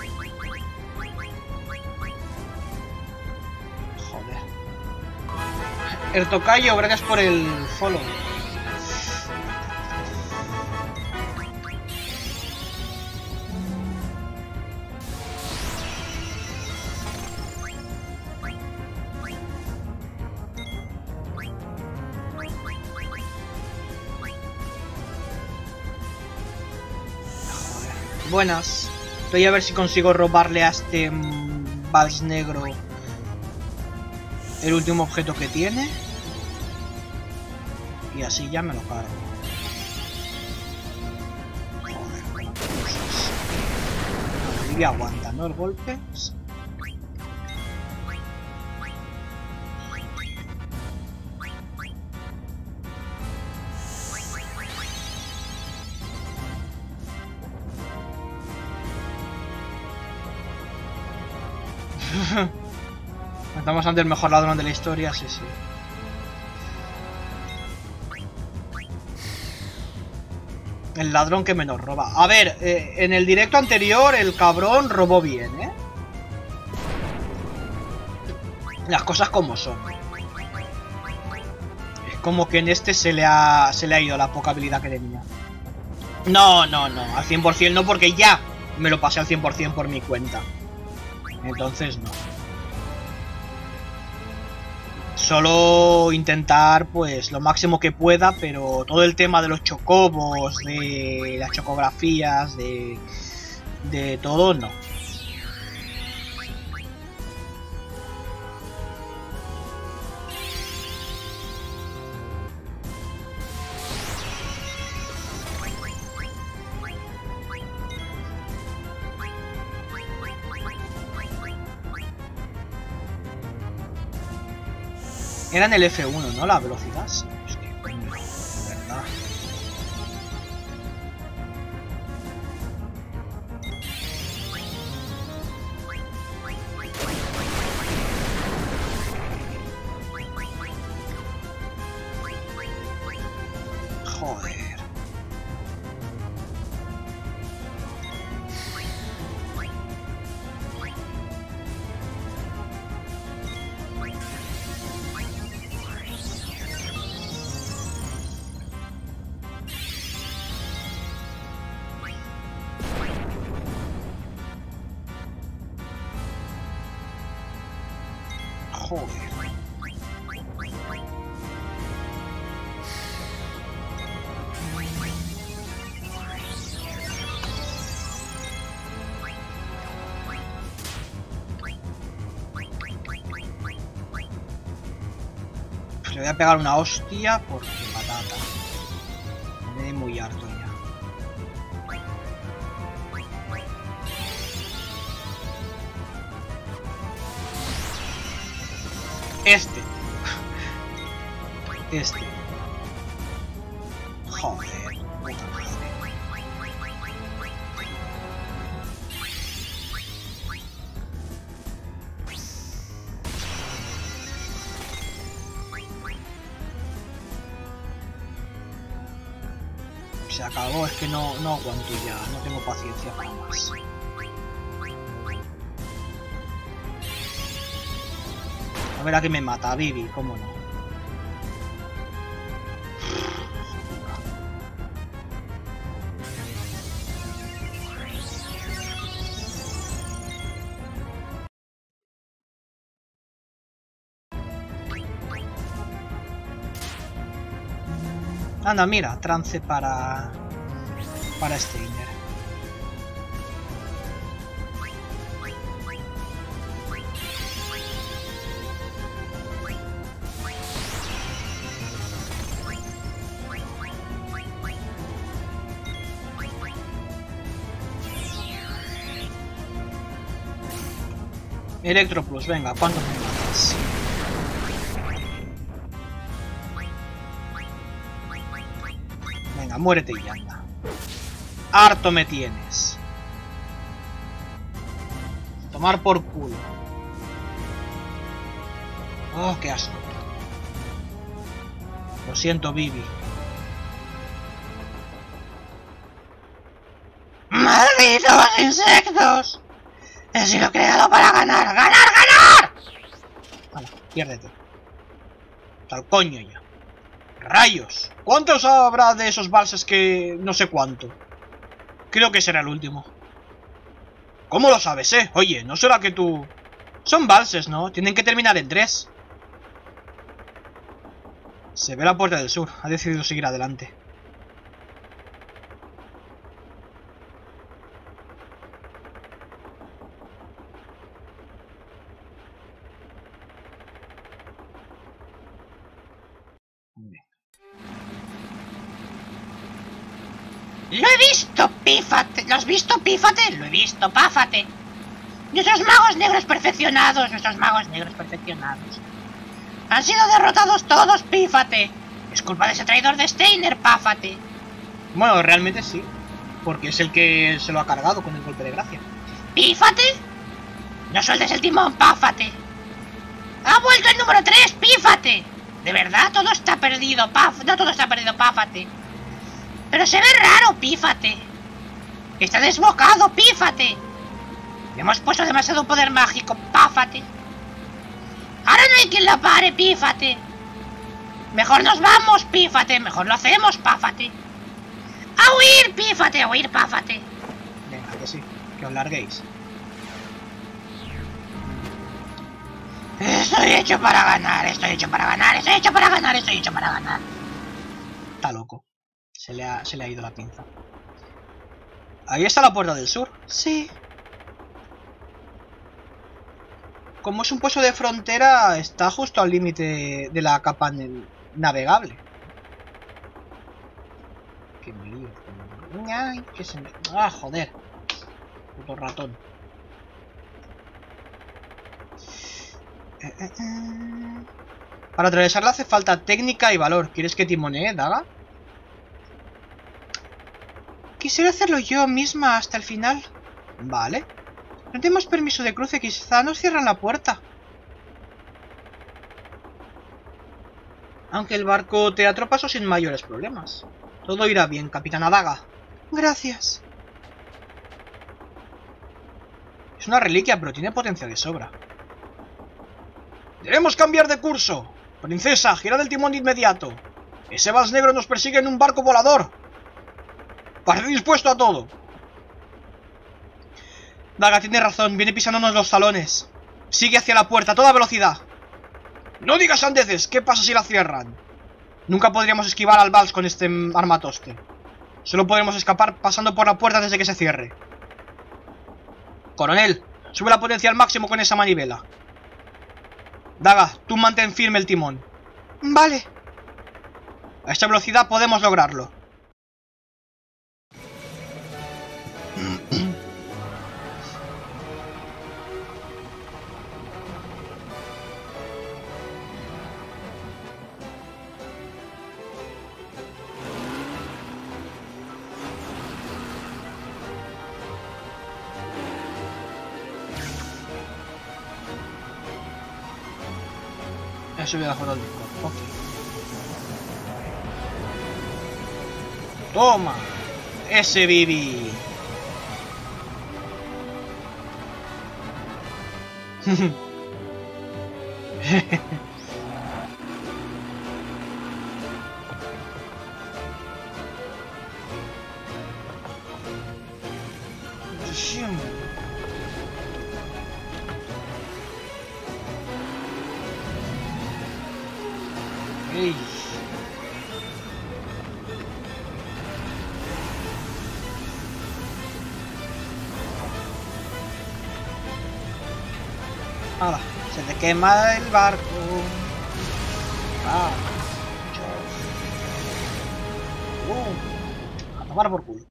Joder. El tocayo, gracias por el follow. Buenas. Voy a ver si consigo robarle a este Vals negro el último objeto que tiene. Y así ya me lo cargo. Joder, Olivia aguanta, ¿no? El golpe. Estamos ante el mejor ladrón de la historia, sí, sí. El ladrón que menos roba. A ver, en el directo anterior el cabrón robó bien, ¿eh? Las cosas como son. Es como que en este se le ha ido la poca habilidad que tenía. No, al 100% no, porque ya me lo pasé al 100% por mi cuenta. Entonces no. Solo intentar pues lo máximo que pueda, pero todo el tema de los chocobos, de las chocografías, de todo, no. Era en el F1, ¿no? La velocidad. Sí, es que, coño, de verdad. Joder. Joder. Le voy a pegar una hostia porque patata. Me quedé muy harto ya. Este. Joder, puta madre. Se acabó, es que no aguanto ya, no tengo paciencia para más. A ver a qué me mata, Vivi, cómo no. Anda, mira, trance para Steiner. Electro Plus, venga, ¿cuánto me matas? Venga, muérete y anda. Harto me tienes. Tomar por culo. Oh, qué asco. Lo siento, Vivi. ¡Malditos insectos! He sido creado para ganar. ¡Ganar, ganar! Vale, piérdete. Al coño ya. ¡Rayos! ¿Cuántos habrá de esos valses que no sé cuánto? Creo que será el último. ¿Cómo lo sabes, Oye, ¿no será que tú...? Son valses, ¿no? Tienen que terminar en 3. Se ve la puerta del sur. Ha decidido seguir adelante. Lo he visto, Pífate. ¿Lo has visto, Pífate? Lo he visto, Páfate. Nuestros magos negros perfeccionados. Han sido derrotados todos, Pífate. Es culpa de ese traidor de Steiner, Páfate. Bueno, realmente sí. Porque es el que se lo ha cargado con el golpe de gracia. ¿Pífate? No sueltes el timón, Páfate. ¡Ha vuelto el número 3, Pífate! De verdad, todo está perdido, No todo está perdido, Páfate. Pero se ve raro, Pífate. Está desbocado, Pífate. Le hemos puesto demasiado poder mágico, Páfate. Ahora no hay quien la pare, pífate. Mejor nos vamos, pífate. Mejor lo hacemos, páfate. ¡A huir, pífate! ¡A huir, páfate! Venga, que sí, que os larguéis. Estoy hecho para ganar, estoy hecho para ganar, estoy hecho para ganar, estoy hecho para ganar. Está loco. Se le ha ido la pinza. Ahí está la puerta del sur. Sí. Como es un puesto de frontera, está justo al límite de la capa navegable. Que me lío. Ay, que se me... Ah, joder. Puto ratón. Para atravesarla hace falta técnica y valor. ¿Quieres que timonee, Daga? Quisiera hacerlo yo misma hasta el final. Vale. No tenemos permiso de cruce, quizá nos cierran la puerta. Aunque el barco te atropasó sin mayores problemas. Todo irá bien, Capitana Daga. Gracias. Es una reliquia, pero tiene potencia de sobra. ¡Debemos cambiar de curso! Princesa, girad el timón de inmediato. Ese vals negro nos persigue en un barco volador. Parece dispuesto a todo. Daga tiene razón, viene pisándonos los talones. Sigue hacia la puerta a toda velocidad. No digas sandeces, ¿qué pasa si la cierran? Nunca podríamos esquivar al vals con este armatoste. Solo podremos escapar pasando por la puerta desde que se cierre. Coronel, sube la potencia al máximo con esa manivela. Daga, tú mantén firme el timón. Vale. A esta velocidad podemos lograrlo. He subido a jugar el Discord. Ok. Toma. Ese Bibi. Ey. Ahora, se te quema el barco. Ah, a tomar por culo.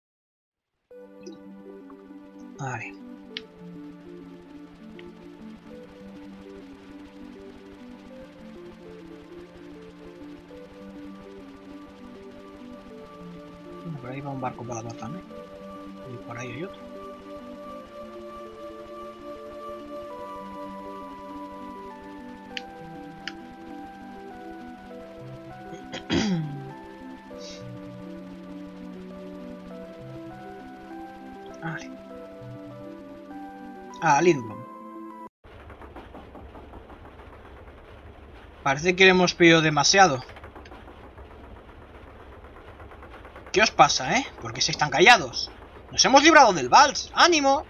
Vale. Por ahí va un barco volador también. Y por ahí hay otro. Vale. Ah, Lindblom. Parece que le hemos pedido demasiado. ¿Qué os pasa, eh? ¿Por qué estáis tan callados? ¡Nos hemos librado del vals! ¡Ánimo!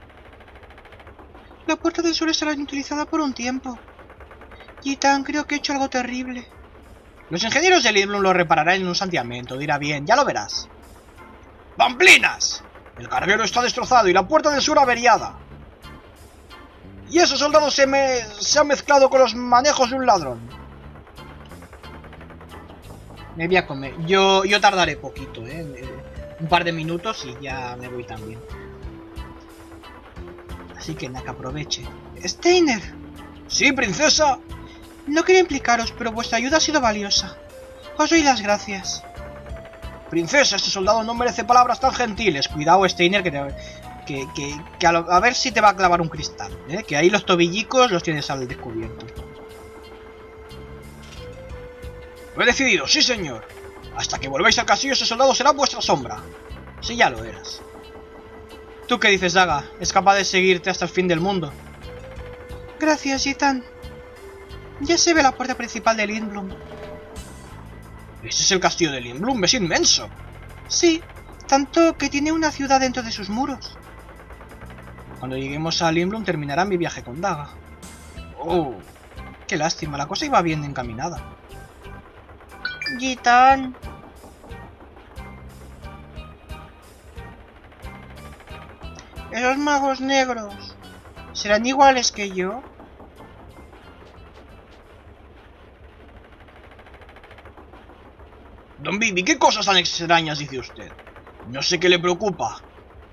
La puerta del sur estará inutilizada por un tiempo. Gitan, creo que he hecho algo terrible. Los ingenieros de Lindblom lo repararán en un santiamento. Dirá bien, ya lo verás. ¡Pamplinas! El carguero está destrozado y la puerta del sur averiada. Y esos soldados se han mezclado con los manejos de un ladrón. Me voy a comer. Yo tardaré poquito, un par de minutos y ya me voy también. Así que nada, que aproveche. ¡Steiner! ¡Sí, princesa! No quería implicaros, pero vuestra ayuda ha sido valiosa. Os doy las gracias. Princesa, este soldado no merece palabras tan gentiles. Cuidado, Steiner, que a ver si te va a clavar un cristal, que ahí los tobillicos los tienes al descubierto. Lo he decidido, sí señor. Hasta que volváis al castillo ese soldado será vuestra sombra. Si ya lo eras. ¿Tú qué dices, Daga? Es capaz de seguirte hasta el fin del mundo. Gracias, Gitan. Ya se ve la puerta principal de Lindblum. Ese es el castillo de Lindblum, es inmenso. Sí, tanto que tiene una ciudad dentro de sus muros. Cuando lleguemos a Lindblum terminará mi viaje con Daga. Oh, qué lástima, la cosa iba bien encaminada. Gitán. Esos magos negros, ¿serán iguales que yo? Don Bibi, ¿qué cosas tan extrañas dice usted? No sé qué le preocupa.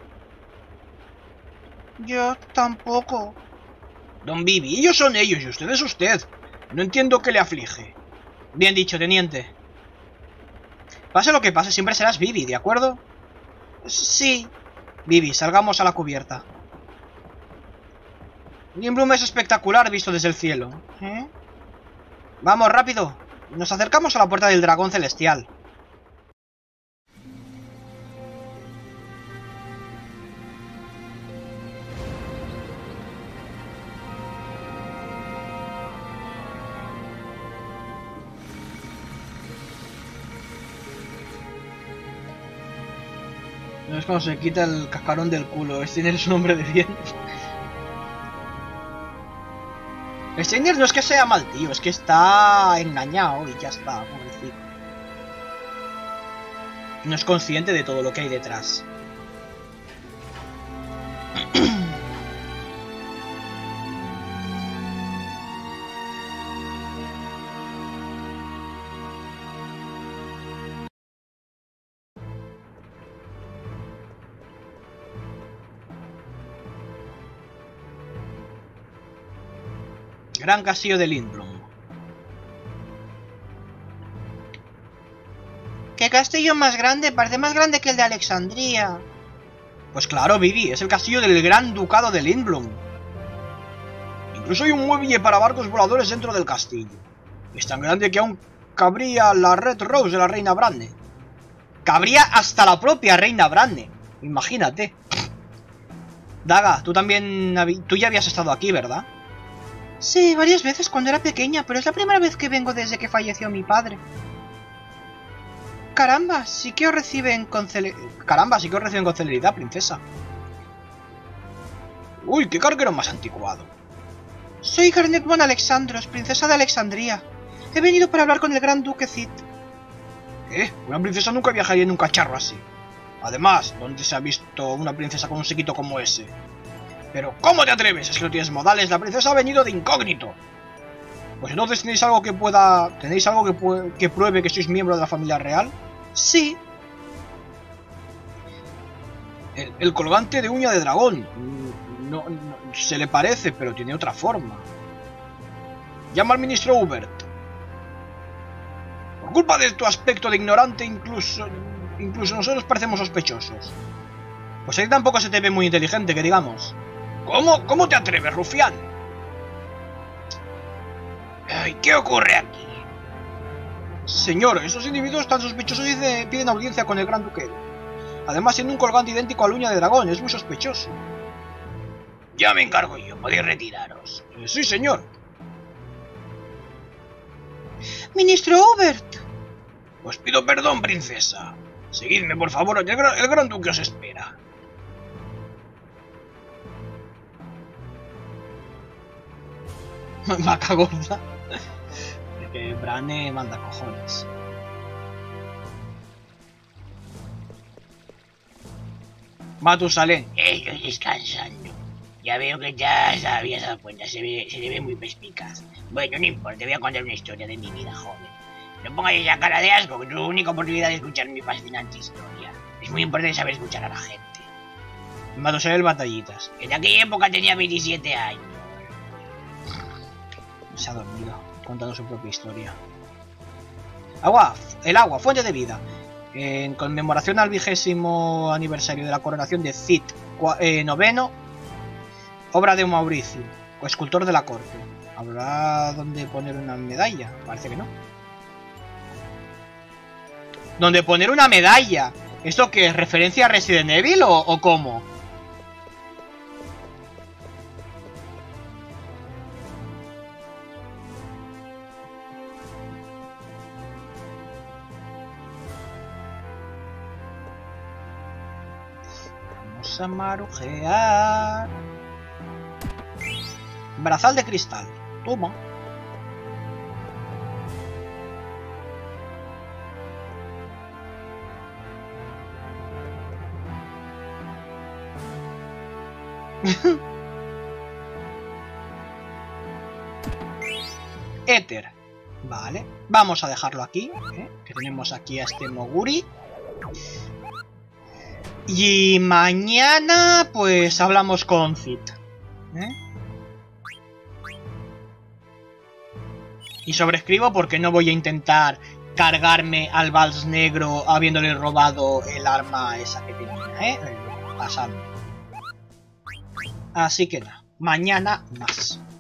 Yo tampoco. Don Bibi, ellos son ellos y usted es usted. No entiendo qué le aflige. Bien dicho, teniente. Pase lo que pase, siempre serás Bibi, ¿de acuerdo? Sí. Bibi, salgamos a la cubierta. Lindblum es espectacular visto desde el cielo. Vamos, rápido. Nos acercamos a la puerta del dragón celestial. No es cuando se quita el cascarón del culo. Steiner es un hombre de bien. Steiner no es que sea mal tío, es que está engañado y ya está, pobrecito. No es consciente de todo lo que hay detrás. Gran castillo de Lindblum. ¿Qué castillo más grande? Parece más grande que el de Alexandría. Pues claro, Bibi, es el castillo del Gran Ducado de Lindblum. Incluso hay un muelle para barcos voladores dentro del castillo. Es tan grande que aún cabría la Red Rose de la Reina Brande. Cabría hasta la propia Reina Brande. Imagínate. Daga, tú ya habías estado aquí, ¿verdad? Sí, varias veces cuando era pequeña, pero es la primera vez que vengo desde que falleció mi padre. Caramba, sí que os reciben con celeridad, princesa. Uy, qué carguero más anticuado. Soy Garnet von Alexandros, princesa de Alexandría. He venido para hablar con el gran duque Cid. Una princesa nunca viajaría en un cacharro así. Además, ¿dónde se ha visto una princesa con un séquito como ese? Pero, ¿cómo te atreves? Es que no tienes modales, la princesa ha venido de incógnito. Pues entonces tenéis algo que pruebe que sois miembro de la familia real. Sí. El colgante de uña de dragón. No, se le parece, pero tiene otra forma. Llama al ministro Hubert. Por culpa de tu aspecto de ignorante, incluso nosotros parecemos sospechosos. Pues ahí tampoco se te ve muy inteligente, que digamos. ¿Cómo te atreves, rufián? Ay, ¿qué ocurre aquí? Señor, esos individuos tan sospechosos piden audiencia con el Gran Duque. Además, tiene un colgante idéntico a la uña de dragón, es muy sospechoso. Ya me encargo yo, podéis retiraros. Sí, señor. Ministro Hubert. Os pido perdón, princesa. Seguidme, por favor, el Gran Duque os espera. Vaca gorda. Es que Brane manda cojones. Matusalén. Estoy descansando. Ya veo que ya se habías dado cuenta, se le ve muy perspicaz. Bueno, no importa, voy a contar una historia de mi vida joven. No pongáis la cara de asco, que es la única oportunidad de escuchar mi fascinante historia. Es muy importante saber escuchar a la gente. Matusalén batallitas. En aquella época tenía 27 años. Se ha dormido, contando su propia historia. El agua, fuente de vida. En conmemoración al 20º aniversario de la coronación de Cid IX, obra de Mauricio, escultor de la corte. ¿Habrá donde poner una medalla? Parece que no. ¿Dónde poner una medalla? ¿Esto qué es? ¿Referencia a Resident Evil o cómo? Vamos a marujear. Brazal de cristal. Toma. Éter. Vale. Vamos a dejarlo aquí. Que tenemos aquí a este Moguri. Y mañana, pues, hablamos con Cid. Y sobrescribo porque no voy a intentar cargarme al Vals Negro habiéndole robado el arma esa que tenía, pasando. Así que nada, mañana más.